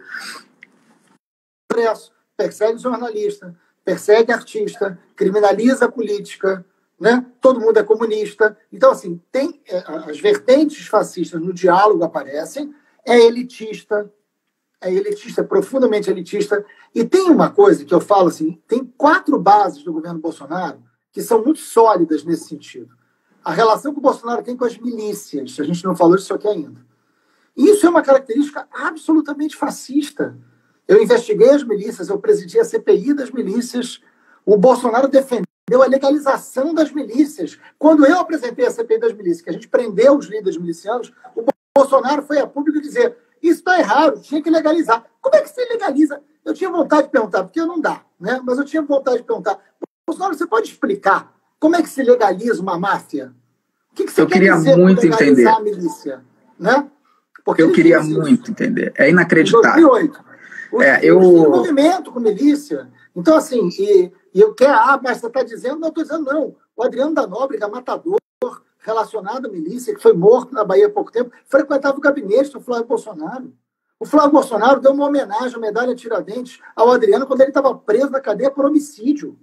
Persegue jornalista, persegue artista, criminaliza a política, né? Todo mundo é comunista. Então, assim, tem as vertentes fascistas no diálogo aparecem, é elitista, é elitista, é profundamente elitista. E tem uma coisa que eu falo assim, tem quatro bases do governo Bolsonaro que são muito sólidas nesse sentido. A relação que o Bolsonaro tem com as milícias, a gente não falou disso aqui ainda. E isso é uma característica absolutamente fascista. Eu investiguei as milícias, eu presidi a C P I das milícias, o Bolsonaro defendeu a legalização das milícias. Quando eu apresentei a C P I das milícias, que a gente prendeu os líderes milicianos, o Bolsonaro foi a público dizer: isso está errado, tinha que legalizar. Como é que se legaliza? Eu tinha vontade de perguntar, porque não dá, né? Mas eu tinha vontade de perguntar: Bolsonaro, você pode explicar como é que se legaliza uma máfia? O que, que você eu quer queria dizer muito legalizar entender. a milícia? Né? Porque eu queria muito isso. entender. É inacreditável. Em dois mil e oito. O é, eu... envolvimento com milícia. Então, assim, e, e eu quero, ah, mas você está dizendo, não estou dizendo, não. O Adriano da Nóbrega, matador, relacionado à milícia, que foi morto na Bahia há pouco tempo, frequentava o gabinete do Flávio Bolsonaro. O Flávio Bolsonaro deu uma homenagem, uma medalha Tiradentes ao Adriano quando ele estava preso na cadeia por homicídio.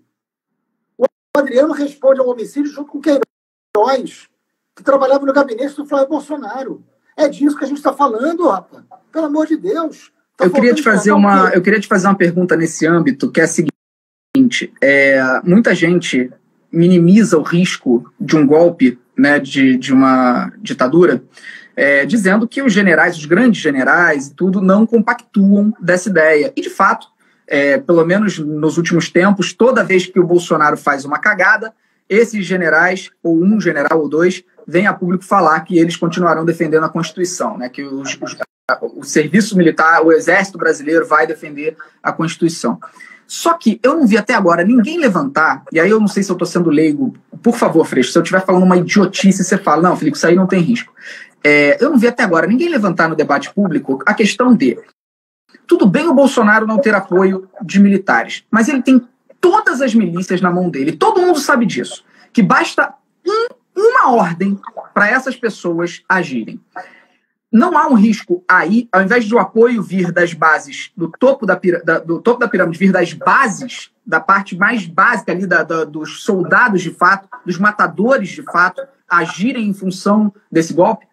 O Adriano responde ao homicídio junto com Queiroz, que trabalhava no gabinete do Flávio Bolsonaro. É disso que a gente está falando, rapaz. Pelo amor de Deus. Tá eu, queria te fazer uma, eu queria te fazer uma pergunta nesse âmbito, que é a seguinte. É, muita gente minimiza o risco de um golpe, né, de, de uma ditadura, é, dizendo que os generais, os grandes generais e tudo, não compactuam dessa ideia. E, de fato, é, pelo menos nos últimos tempos, toda vez que o Bolsonaro faz uma cagada, esses generais, ou um general ou dois, vêm a público falar que eles continuarão defendendo a Constituição, né, que os, os, o serviço militar, o exército brasileiro vai defender a Constituição. Só que eu não vi até agora ninguém levantar, e aí eu não sei se eu estou sendo leigo, por favor, Freixo, se eu estiver falando uma idiotice, você fala, não, Felipe, isso aí não tem risco. É, eu não vi até agora ninguém levantar no debate público a questão de, tudo bem o Bolsonaro não ter apoio de militares, mas ele tem todas as milícias na mão dele, todo mundo sabe disso, que basta um, uma ordem para essas pessoas agirem. Não há um risco aí, ao invés de o apoio vir das bases, do topo da, da, do topo da pirâmide, vir das bases, da parte mais básica ali, da, da, dos soldados de fato, dos matadores de fato, agirem em função desse golpe?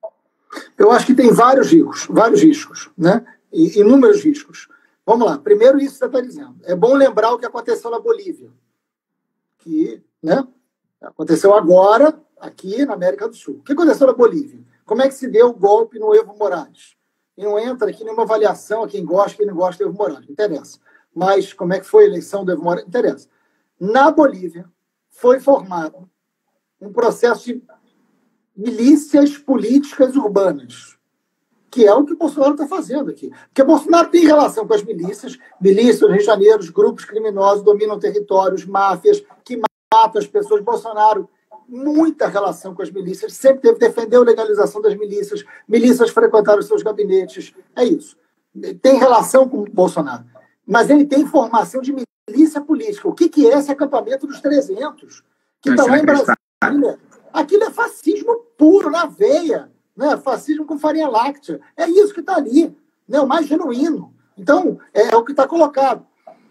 Eu acho que tem vários riscos, vários riscos, né? E, inúmeros riscos. Vamos lá. Primeiro, isso que você está dizendo. É bom lembrar o que aconteceu na Bolívia. Que, né, aconteceu agora, aqui na América do Sul. O que aconteceu na Bolívia? Como é que se deu o golpe no Evo Morales? E não entra aqui nenhuma avaliação a quem gosta, quem não gosta do Evo Morales. Não interessa. Mas como é que foi a eleição do Evo Morales? Não interessa. Na Bolívia, foi formado um processo de milícias políticas urbanas, que é o que o Bolsonaro está fazendo aqui. Porque Bolsonaro tem relação com as milícias, milícias, Rio de Janeiro, grupos criminosos dominam territórios, máfias, que matam as pessoas. Bolsonaro, muita relação com as milícias, sempre teve, defendeu a legalização das milícias, milícias frequentaram os seus gabinetes, é isso. Tem relação com o Bolsonaro. Mas ele tem formação de milícia política. O que, que é esse acampamento dos trezentos? Que está lá em Brasília. Aquilo é fascismo puro, na veia. Né? Fascismo com farinha láctea. É isso que está ali. Né? O mais genuíno. Então, é, é o que está colocado.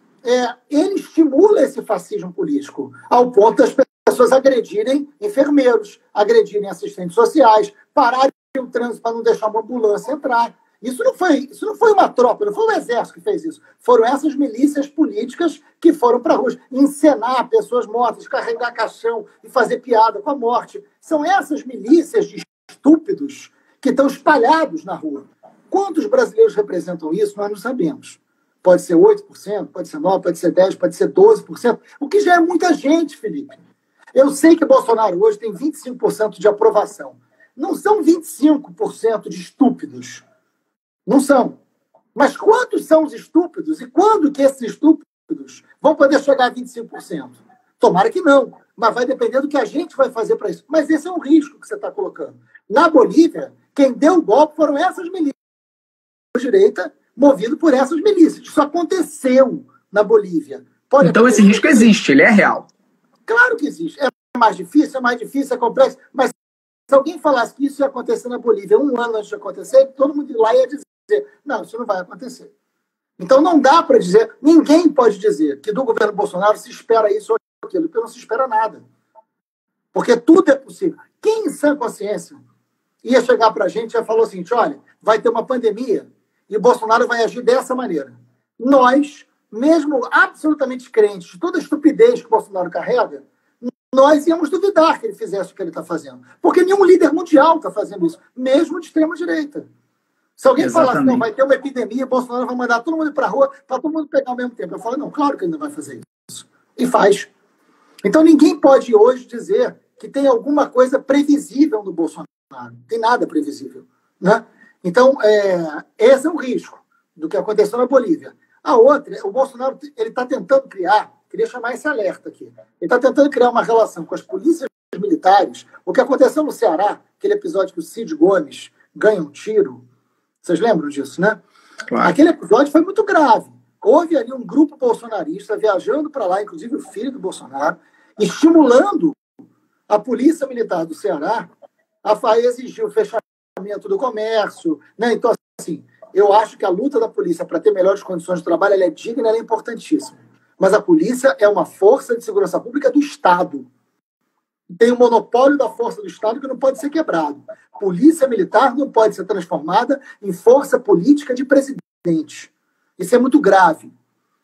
É, ele estimula esse fascismo político, ao ponto das pessoas agredirem enfermeiros, agredirem assistentes sociais, pararem o trânsito para não deixar uma ambulância entrar. Isso não foi, isso não foi uma tropa, não foi o exército que fez isso. Foram essas milícias políticas que foram para a rua encenar pessoas mortas, carregar caixão e fazer piada com a morte. São essas milícias de estúpidos que estão espalhados na rua. Quantos brasileiros representam isso, nós não sabemos. Pode ser oito por cento, pode ser nove por cento, pode ser dez por cento, pode ser doze por cento, o que já é muita gente, Felipe. Eu sei que Bolsonaro hoje tem vinte e cinco por cento de aprovação. Não são vinte e cinco por cento de estúpidos. Não são. Mas quantos são os estúpidos? E quando que esses estúpidos vão poder chegar a vinte e cinco por cento? Tomara que não. Mas vai depender do que a gente vai fazer para isso. Mas esse é um risco que você está colocando. Na Bolívia, quem deu o golpe foram essas milícias de direita, movido por essas milícias. Isso aconteceu na Bolívia. Pode então esse risco existe, ele é real. Claro que existe. É mais difícil, é mais difícil, é complexo. Mas se alguém falasse que isso ia acontecer na Bolívia um ano antes de acontecer, todo mundo lá ia dizer, não, isso não vai acontecer. Então não dá para dizer, ninguém pode dizer que do governo Bolsonaro se espera isso ou aquilo, porque não se espera nada. Porque tudo é possível. Quem em sã consciência ia chegar para a gente e ia falar o seguinte, olha, vai ter uma pandemia e Bolsonaro vai agir dessa maneira. Nós, mesmo absolutamente crentes de toda a estupidez que o Bolsonaro carrega, nós íamos duvidar que ele fizesse o que ele está fazendo. Porque nenhum líder mundial está fazendo isso, mesmo de extrema-direita. Se alguém Exatamente. falasse, não, vai ter uma epidemia, Bolsonaro vai mandar todo mundo para a rua para todo mundo pegar ao mesmo tempo. Eu falo, não, claro que ele não vai fazer isso. E faz. Então ninguém pode hoje dizer que tem alguma coisa previsível no Bolsonaro. Não tem nada previsível. Né? Então, é, esse é o risco do que aconteceu na Bolívia. A outra, o Bolsonaro ele está tentando criar, queria chamar esse alerta aqui, ele está tentando criar uma relação com as polícias militares. O que aconteceu no Ceará, aquele episódio que o Cid Gomes ganha um tiro, vocês lembram disso, né? Claro. Aquele episódio foi muito grave. Houve ali um grupo bolsonarista viajando para lá, inclusive o filho do Bolsonaro, estimulando a polícia militar do Ceará a exigir o fechamento do comércio. Né? Então, assim, eu acho que a luta da polícia para ter melhores condições de trabalho ela é digna, ela é importantíssima. Mas a polícia é uma força de segurança pública do Estado. Tem um monopólio da força do Estado que não pode ser quebrado. Polícia militar não pode ser transformada em força política de presidente. Isso é muito grave.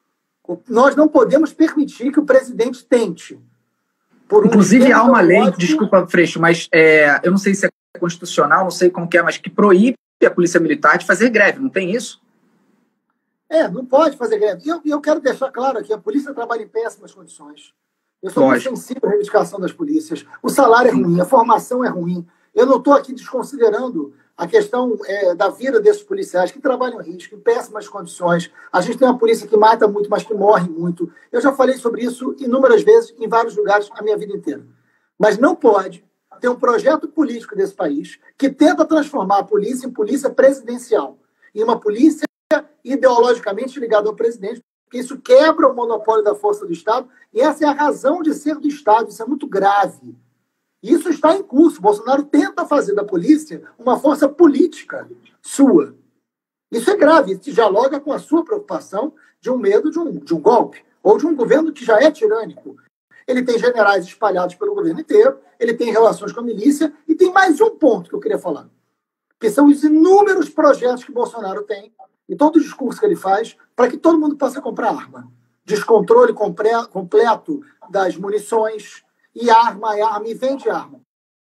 Nós não podemos permitir que o presidente tente. Por um Inclusive, há uma lei, desculpa, Freixo, mas é, eu não sei se é constitucional, não sei como que é, mas que proíbe a polícia militar de fazer greve, não tem isso? É, não pode fazer greve. E eu, eu quero deixar claro aqui, a polícia trabalha em péssimas condições. Eu sou muito sensível à reivindicação das polícias. O salário é ruim, a formação é ruim. Eu não estou aqui desconsiderando a questão é, da vida desses policiais que trabalham em risco, em péssimas condições. A gente tem uma polícia que mata muito, mas que morre muito. Eu já falei sobre isso inúmeras vezes, em vários lugares, a minha vida inteira. Mas não pode ter um projeto político desse país que tenta transformar a polícia em polícia presidencial, em uma polícia ideologicamente ligada ao presidente, porque isso quebra o monopólio da força do Estado, e essa é a razão de ser do Estado. Isso é muito grave. Isso está em curso. Bolsonaro tenta fazer da polícia uma força política sua. Isso é grave. Isso dialoga com a sua preocupação de um medo de um, de um golpe, ou de um governo que já é tirânico. Ele tem generais espalhados pelo governo inteiro, ele tem relações com a milícia, e tem mais um ponto que eu queria falar, que são os inúmeros projetos que Bolsonaro tem, e todo o discurso que ele faz, para que todo mundo possa comprar arma. Descontrole completo das munições, e arma, é arma, e vende arma.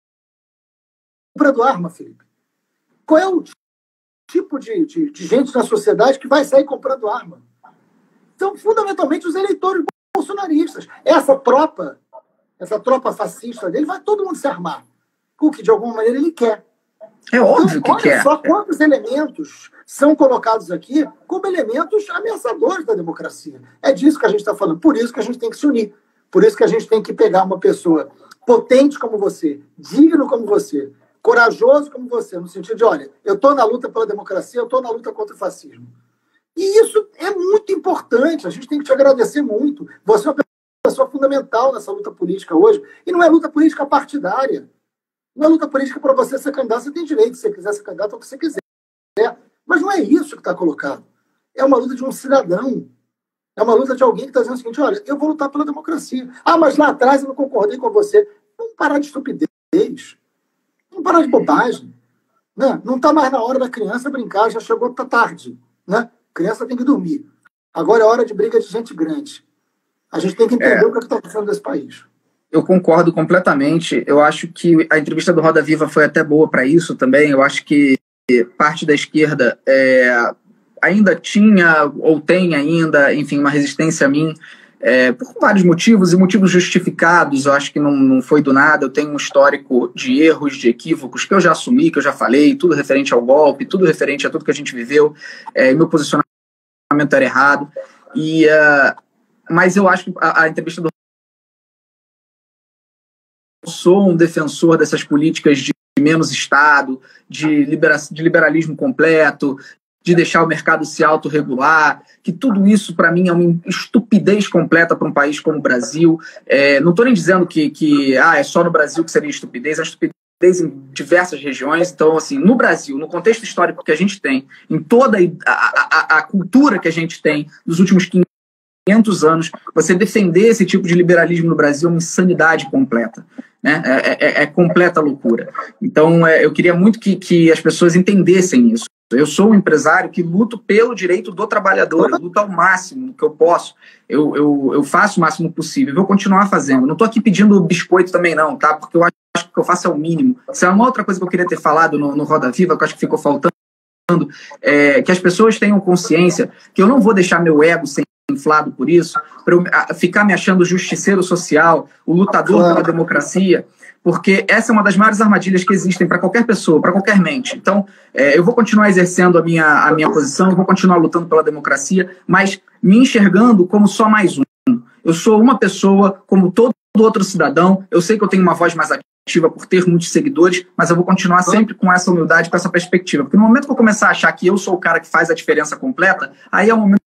Comprando arma, Felipe. Qual é o tipo de, de, de gente na sociedade que vai sair comprando arma? São, fundamentalmente, os eleitores bolsonaristas. Essa tropa, essa tropa fascista dele, vai todo mundo se armar. O que, de alguma maneira, ele quer. É óbvio então, que olha quer. Só quantos elementos são colocados aqui como elementos ameaçadores da democracia. É disso que a gente está falando. Por isso que a gente tem que se unir. Por isso que a gente tem que pegar uma pessoa potente como você, digno como você, corajoso como você, no sentido de, olha, eu estou na luta pela democracia, eu estou na luta contra o fascismo. E isso é muito importante. A gente tem que te agradecer muito. Você é uma pessoa fundamental nessa luta política hoje. E não é luta política partidária. Não é luta política para você ser candidato. Você tem direito, se você quiser ser candidato, ao que você quiser. Mas não é isso que está colocado. É uma luta de um cidadão. É uma luta de alguém que está dizendo o seguinte, olha, eu vou lutar pela democracia. Ah, mas lá atrás eu não concordei com você. Vamos parar de estupidez. Vamos parar de bobagem. Né? Não está mais na hora da criança brincar, já chegou, tá tarde. Né? A criança tem que dormir. Agora é hora de briga de gente grande. A gente tem que entender é. o que está acontecendo nesse país. Eu concordo completamente. Eu acho que a entrevista do Roda Viva foi até boa para isso também. Eu acho que parte da esquerda é, ainda tinha, ou tem ainda, enfim, uma resistência a mim, é, por vários motivos, e motivos justificados. Eu acho que não, não foi do nada. Eu tenho um histórico de erros, de equívocos, que eu já assumi, que eu já falei, tudo referente ao golpe, tudo referente a tudo que a gente viveu. É, meu posicionamento era errado. E, uh, mas eu acho que a, a entrevista do Eu sou um defensor dessas políticas de menos Estado, de, libera de liberalismo completo, de deixar o mercado se autorregular, que tudo isso, para mim, é uma estupidez completa para um país como o Brasil. É, não estou nem dizendo que, que ah, é só no Brasil que seria estupidez, é estupidez em diversas regiões. Então, assim, no Brasil, no contexto histórico que a gente tem, em toda a, a, a cultura que a gente tem dos últimos quinhentos anos, você defender esse tipo de liberalismo no Brasil é uma insanidade completa. Né? É, é, é completa loucura. Então, é, eu queria muito que, que as pessoas entendessem isso. Eu sou um empresário que luto pelo direito do trabalhador, eu luto ao máximo que eu posso, eu, eu, eu faço o máximo possível, vou continuar fazendo. Não estou aqui pedindo biscoito também não, tá? Porque eu acho que o que eu faço é o mínimo. Isso é uma outra coisa que eu queria ter falado no, no Roda Viva, que eu acho que ficou faltando, é, que as pessoas tenham consciência que eu não vou deixar meu ego ser inflado por isso, para eu ficar me achando justiceiro social, o lutador pela democracia, porque essa é uma das maiores armadilhas que existem para qualquer pessoa, para qualquer mente. Então, é, eu vou continuar exercendo a minha, a minha posição, eu vou continuar lutando pela democracia, mas me enxergando como só mais um. Eu sou uma pessoa como todo outro cidadão, eu sei que eu tenho uma voz mais ativa por ter muitos seguidores, mas eu vou continuar sempre com essa humildade, com essa perspectiva, porque no momento que eu começar a achar que eu sou o cara que faz a diferença completa, aí é o momento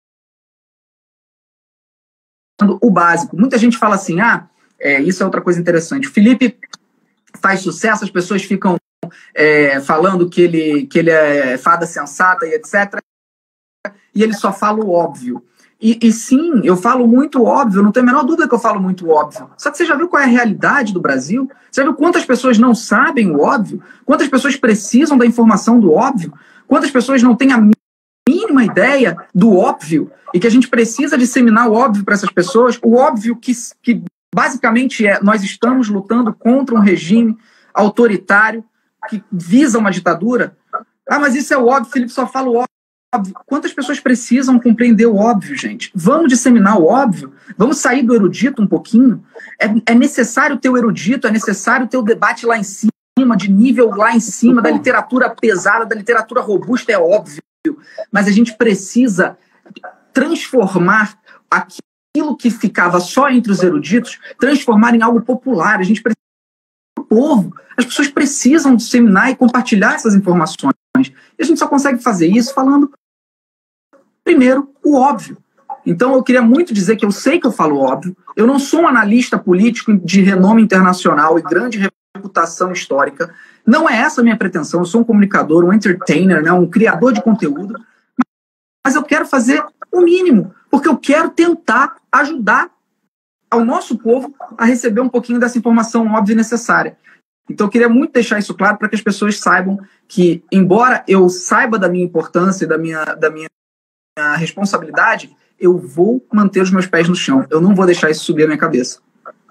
o básico. Muita gente fala assim, ah, é, isso é outra coisa interessante. O Felipe faz sucesso, as pessoas ficam é, falando que ele, que ele é fada sensata e etcétera. E ele só fala o óbvio. E, e sim, eu falo muito óbvio, não tenho a menor dúvida que eu falo muito óbvio. Só que você já viu qual é a realidade do Brasil? Você já viu quantas pessoas não sabem o óbvio? Quantas pessoas precisam da informação do óbvio? Quantas pessoas não têm a mínima ideia do óbvio e que a gente precisa disseminar o óbvio para essas pessoas, o óbvio que, que basicamente é nós estamos lutando contra um regime autoritário que visa uma ditadura. Ah, mas isso é o óbvio, Felipe só fala o óbvio. Quantas pessoas precisam compreender o óbvio, gente? Vamos disseminar o óbvio? Vamos sair do erudito um pouquinho? É, é necessário ter o erudito, é necessário ter o debate lá em cima, de nível lá em cima, da literatura pesada, da literatura robusta, é óbvio. Mas a gente precisa transformar aquilo que ficava só entre os eruditos, transformar em algo popular. A gente precisa do povo. As pessoas precisam disseminar e compartilhar essas informações. E a gente só consegue fazer isso falando, primeiro, o óbvio. Então, eu queria muito dizer que eu sei que eu falo óbvio. Eu não sou um analista político de renome internacional e grande reputação histórica. Não é essa a minha pretensão. Eu sou um comunicador, um entertainer, né, um criador de conteúdo. Mas eu quero fazer o mínimo, porque eu quero tentar ajudar ao nosso povo a receber um pouquinho dessa informação óbvia e necessária. Então eu queria muito deixar isso claro para que as pessoas saibam que, embora eu saiba da minha importância e da minha, da minha responsabilidade, eu vou manter os meus pés no chão. Eu não vou deixar isso subir a minha cabeça.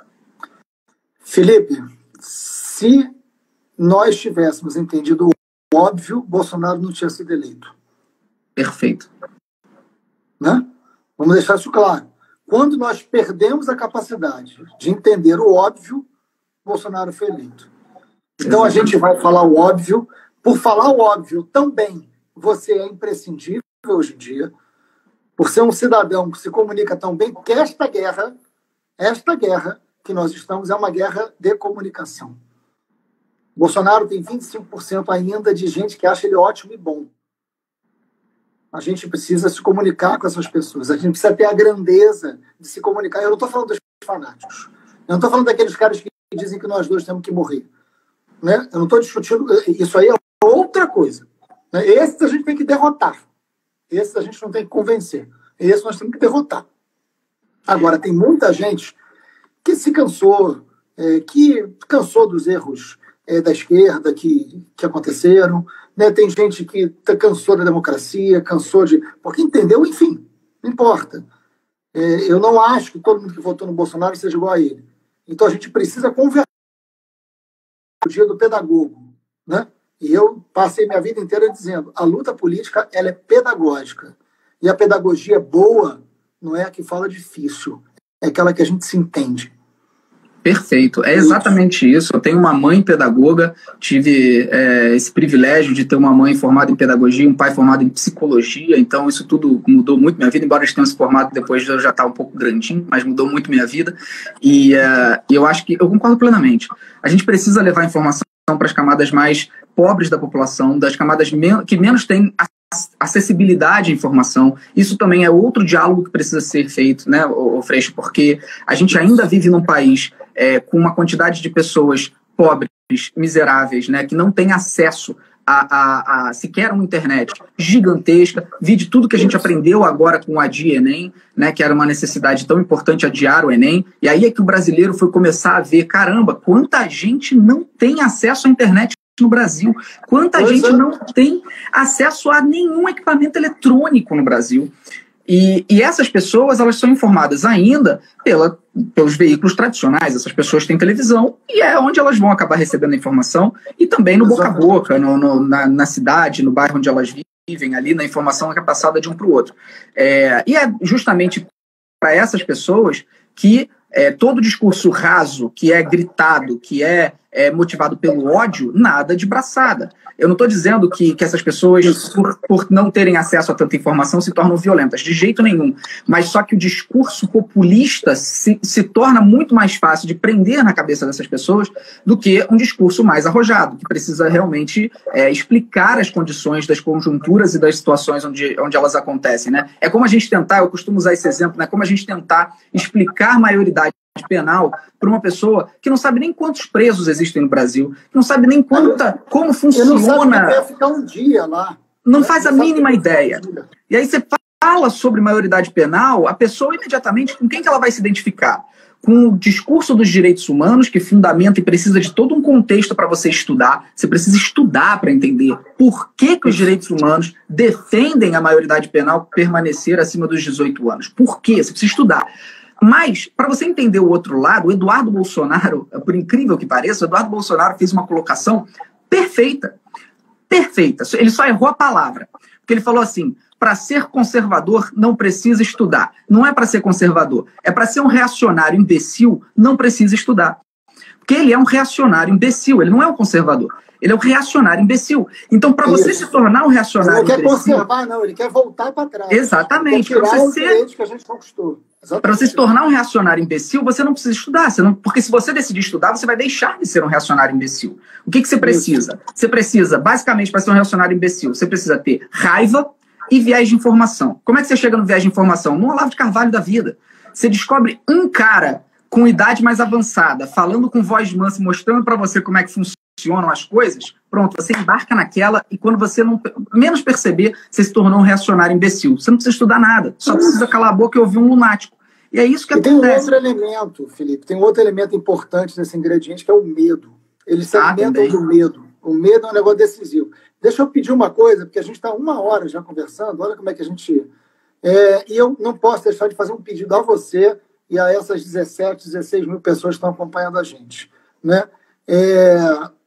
Felipe, se nós tivéssemos entendido o óbvio, Bolsonaro não tinha sido eleito. Perfeito. Né? Vamos deixar isso claro. Quando nós perdemos a capacidade de entender o óbvio, Bolsonaro foi eleito. Então a gente vai falar o óbvio. Por falar o óbvio também, você é imprescindível hoje em dia, por ser um cidadão que se comunica tão bem, que esta guerra, esta guerra que nós estamos é uma guerra de comunicação. Bolsonaro tem vinte e cinco por cento ainda de gente que acha ele ótimo e bom. A gente precisa se comunicar com essas pessoas. A gente precisa ter a grandeza de se comunicar. Eu não estou falando dos fanáticos. Eu não estou falando daqueles caras que dizem que nós dois temos que morrer. Né? Eu não estou discutindo... Isso aí é outra coisa. Né? Esses a gente tem que derrotar. Esses a gente não tem que convencer. Esses nós temos que derrotar. Agora, tem muita gente que se cansou, é, que cansou dos erros é, da esquerda que, que aconteceram, né? Tem gente que cansou da democracia, cansou de... Porque entendeu, enfim, não importa. É, eu não acho que todo mundo que votou no Bolsonaro seja igual a ele. Então a gente precisa conversar o dia do pedagogo, né? E eu passei minha vida inteira dizendo, a luta política ela é pedagógica. E a pedagogia boa não é a que fala difícil, é aquela que a gente se entende. Perfeito, é exatamente isso. Eu tenho uma mãe pedagoga, tive é, esse privilégio de ter uma mãe formada em pedagogia, um pai formado em psicologia, então isso tudo mudou muito minha vida, embora eles tenham se formado depois de eu já estar um pouco grandinho, mas mudou muito minha vida, e uh, eu acho que, eu concordo plenamente, a gente precisa levar informação para as camadas mais pobres da população, das camadas men- que menos têm acessibilidade à informação. Isso também é outro diálogo que precisa ser feito, né, o Freixo, porque a gente ainda vive num país é, com uma quantidade de pessoas pobres, miseráveis, né, que não têm acesso a, a, a sequer uma internet gigantesca. Vi de tudo que a gente aprendeu agora com o Adi Enem, né, que era uma necessidade tão importante adiar o Enem, e aí é que o brasileiro foi começar a ver, caramba, quanta gente não tem acesso à internet no Brasil, quanta pois gente é. não tem acesso a nenhum equipamento eletrônico no Brasil. E, e essas pessoas, elas são informadas ainda pela, pelos veículos tradicionais. Essas pessoas têm televisão e é onde elas vão acabar recebendo a informação, e também no boca a boca, no, no, na, na cidade, no bairro onde elas vivem, ali na informação que é passada de um para o outro. É, e é justamente para essas pessoas que é, todo discurso raso, que é gritado, que é, é motivado pelo ódio, nada de braçada. Eu não estou dizendo que, que essas pessoas, por, por não terem acesso a tanta informação, se tornam violentas, de jeito nenhum. Mas só que o discurso populista se, se torna muito mais fácil de prender na cabeça dessas pessoas do que um discurso mais arrojado, que precisa realmente é, explicar as condições das conjunturas e das situações onde, onde elas acontecem, né? É como a gente tentar, eu costumo usar esse exemplo, né? Como a gente tentar explicar maioridade penal para uma pessoa que não sabe nem quantos presos existem no Brasil, que não sabe nem quanta, como funciona. Não sabe que vai ficar um dia lá. Não faz a mínima ideia. E aí você fala sobre maioridade penal, a pessoa imediatamente, com quem que ela vai se identificar? Com o discurso dos direitos humanos, que fundamenta e precisa de todo um contexto para você estudar. Você precisa estudar para entender por que, que os direitos humanos defendem a maioridade penal permanecer acima dos dezoito anos. Por quê? Você precisa estudar. Mas, para você entender o outro lado, o Eduardo Bolsonaro, por incrível que pareça, o Eduardo Bolsonaro fez uma colocação perfeita. Perfeita. Ele só errou a palavra. Porque ele falou assim, para ser conservador não precisa estudar. Não é para ser conservador. É para ser um reacionário imbecil, não precisa estudar. Porque ele é um reacionário imbecil, ele não é um conservador. Ele é um reacionário imbecil. Então, para você se tornar um reacionário imbecil... Ele não quer conservar, não. Ele quer voltar para trás. Exatamente. Ele quer tirar pra os você direitos que a gente conquistou. Para você se tornar um reacionário imbecil, você não precisa estudar. Você não... Porque se você decidir estudar, você vai deixar de ser um reacionário imbecil. O que, que você precisa? Isso. Você precisa, basicamente, para ser um reacionário imbecil, você precisa ter raiva e viés de informação. Como é que você chega no viés de informação? No Olavo de Carvalho da vida. Você descobre um cara com idade mais avançada, falando com voz mansa, mostrando para você como é que funcionam as coisas, pronto, você embarca naquela e quando você não menos perceber, você se tornou um reacionário imbecil. Você não precisa estudar nada, só precisa calar a boca e ouvir um lunático. E é isso que e acontece. Tem um outro elemento, Felipe, tem um outro elemento importante nesse ingrediente, que é o medo. Eles se alimentam ah, do medo. O medo é um negócio decisivo. Deixa eu pedir uma coisa, porque a gente está uma hora já conversando, olha como é que a gente... É, e eu não posso deixar de fazer um pedido a você e a essas dezessete, dezesseis mil pessoas que estão acompanhando a gente. Né? É,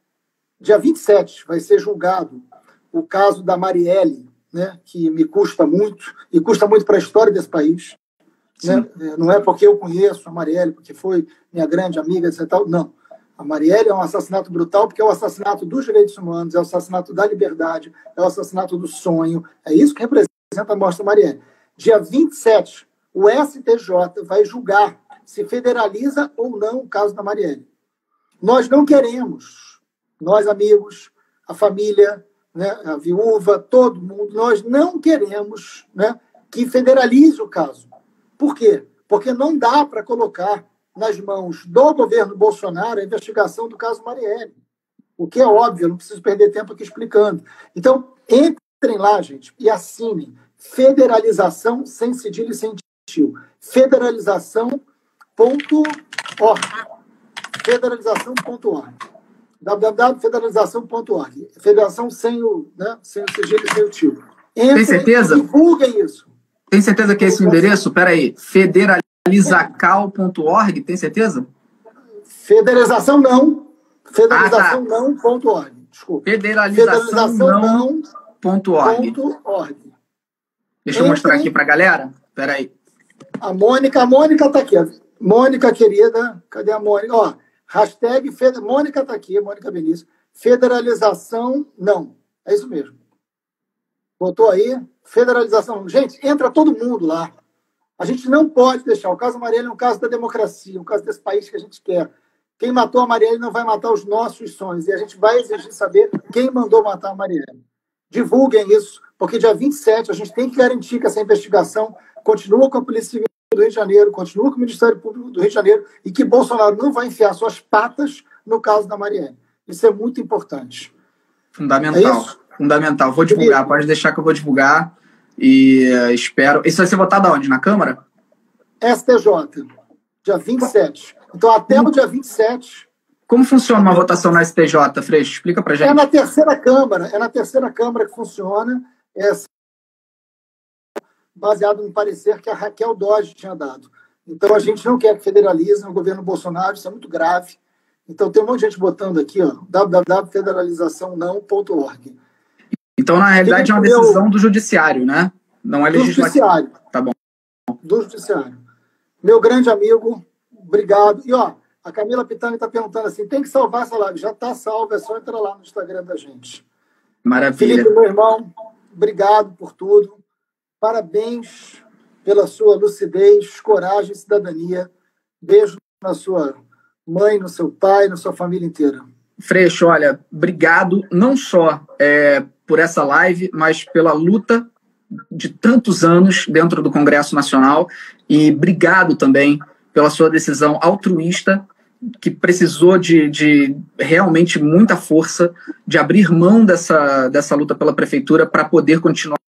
dia vinte e sete vai ser julgado o caso da Marielle, né, que me custa muito, e custa muito para a história desse país. Né? Não é porque eu conheço a Marielle, porque foi minha grande amiga, etc. Não. A Marielle é um assassinato brutal porque é o assassinato dos direitos humanos, é o assassinato da liberdade, é o assassinato do sonho. É isso que representa a morte da Marielle. Dia vinte e sete, o S T J vai julgar se federaliza ou não o caso da Marielle. Nós não queremos, nós amigos, a família, né, a viúva, todo mundo, nós não queremos, né, que federalize o caso. Por quê? Porque não dá para colocar nas mãos do governo Bolsonaro a investigação do caso Marielle. O que é óbvio, eu não preciso perder tempo aqui explicando. Então, entre Entrem lá, gente, e assinem. Federalização sem cedilha e sem tio. Federalização ponto org. Federalização ponto org. w w w ponto federalização ponto org. Federação sem o, né, sem o cedilha e sem o tio. Entrem, tem certeza? Divulguem isso. Tem certeza que é esse o endereço? Pera aí. federalizacal ponto org, tem certeza? Federalização não. Federalização ah, tá. não ponto org. Desculpa. Federalização, Federalização não, não ponto org. Ponto org. Deixa eu Entre... mostrar aqui pra galera. Pera aí. A Mônica, a Mônica tá aqui. Mônica, querida. Cadê a Mônica? Ó, hashtag Fed... Mônica tá aqui, Mônica Benício. Federalização não. É isso mesmo. Botou aí. Federalização. Gente, entra todo mundo lá. A gente não pode deixar. O caso Marielle é um caso da democracia, um caso desse país que a gente quer. Quem matou a Marielle não vai matar os nossos sonhos. E a gente vai exigir saber quem mandou matar a Marielle. Divulguem isso, porque dia vinte e sete a gente tem que garantir que essa investigação continua com a Polícia Civil do Rio de Janeiro, continua com o Ministério Público do Rio de Janeiro e que Bolsonaro não vai enfiar suas patas no caso da Marielle. Isso é muito importante. Fundamental. É isso? Fundamental. Vou divulgar, pode deixar que eu vou divulgar e uh, espero... Isso vai ser votado aonde? Na Câmara? S T J, dia vinte e sete. Então, até o dia vinte e sete... Como funciona uma votação na S T J, Freixo? Explica pra gente. É na terceira Câmara, é na terceira Câmara que funciona, é baseado no parecer que a Raquel Dodge tinha dado. Então, a gente não quer que federalize no governo Bolsonaro, isso é muito grave. Então, tem um monte de gente botando aqui, ó, w w w ponto federalização não ponto org. Então, na realidade, é uma decisão do judiciário, né? Não é legislativo. Do judiciário. Tá bom. Do judiciário. Meu grande amigo, obrigado. E, ó, a Camila Pitani está perguntando assim, tem que salvar essa live. Já está salva, é só entrar lá no Instagram da gente. Maravilha. Felipe, meu irmão, obrigado por tudo. Parabéns pela sua lucidez, coragem e cidadania. Beijo na sua mãe, no seu pai, na sua família inteira. Freixo, olha, obrigado não só é, por essa live, mas pela luta de tantos anos dentro do Congresso Nacional e obrigado também pela sua decisão altruísta, que precisou de, de realmente muita força, de abrir mão dessa, dessa luta pela prefeitura para poder continuar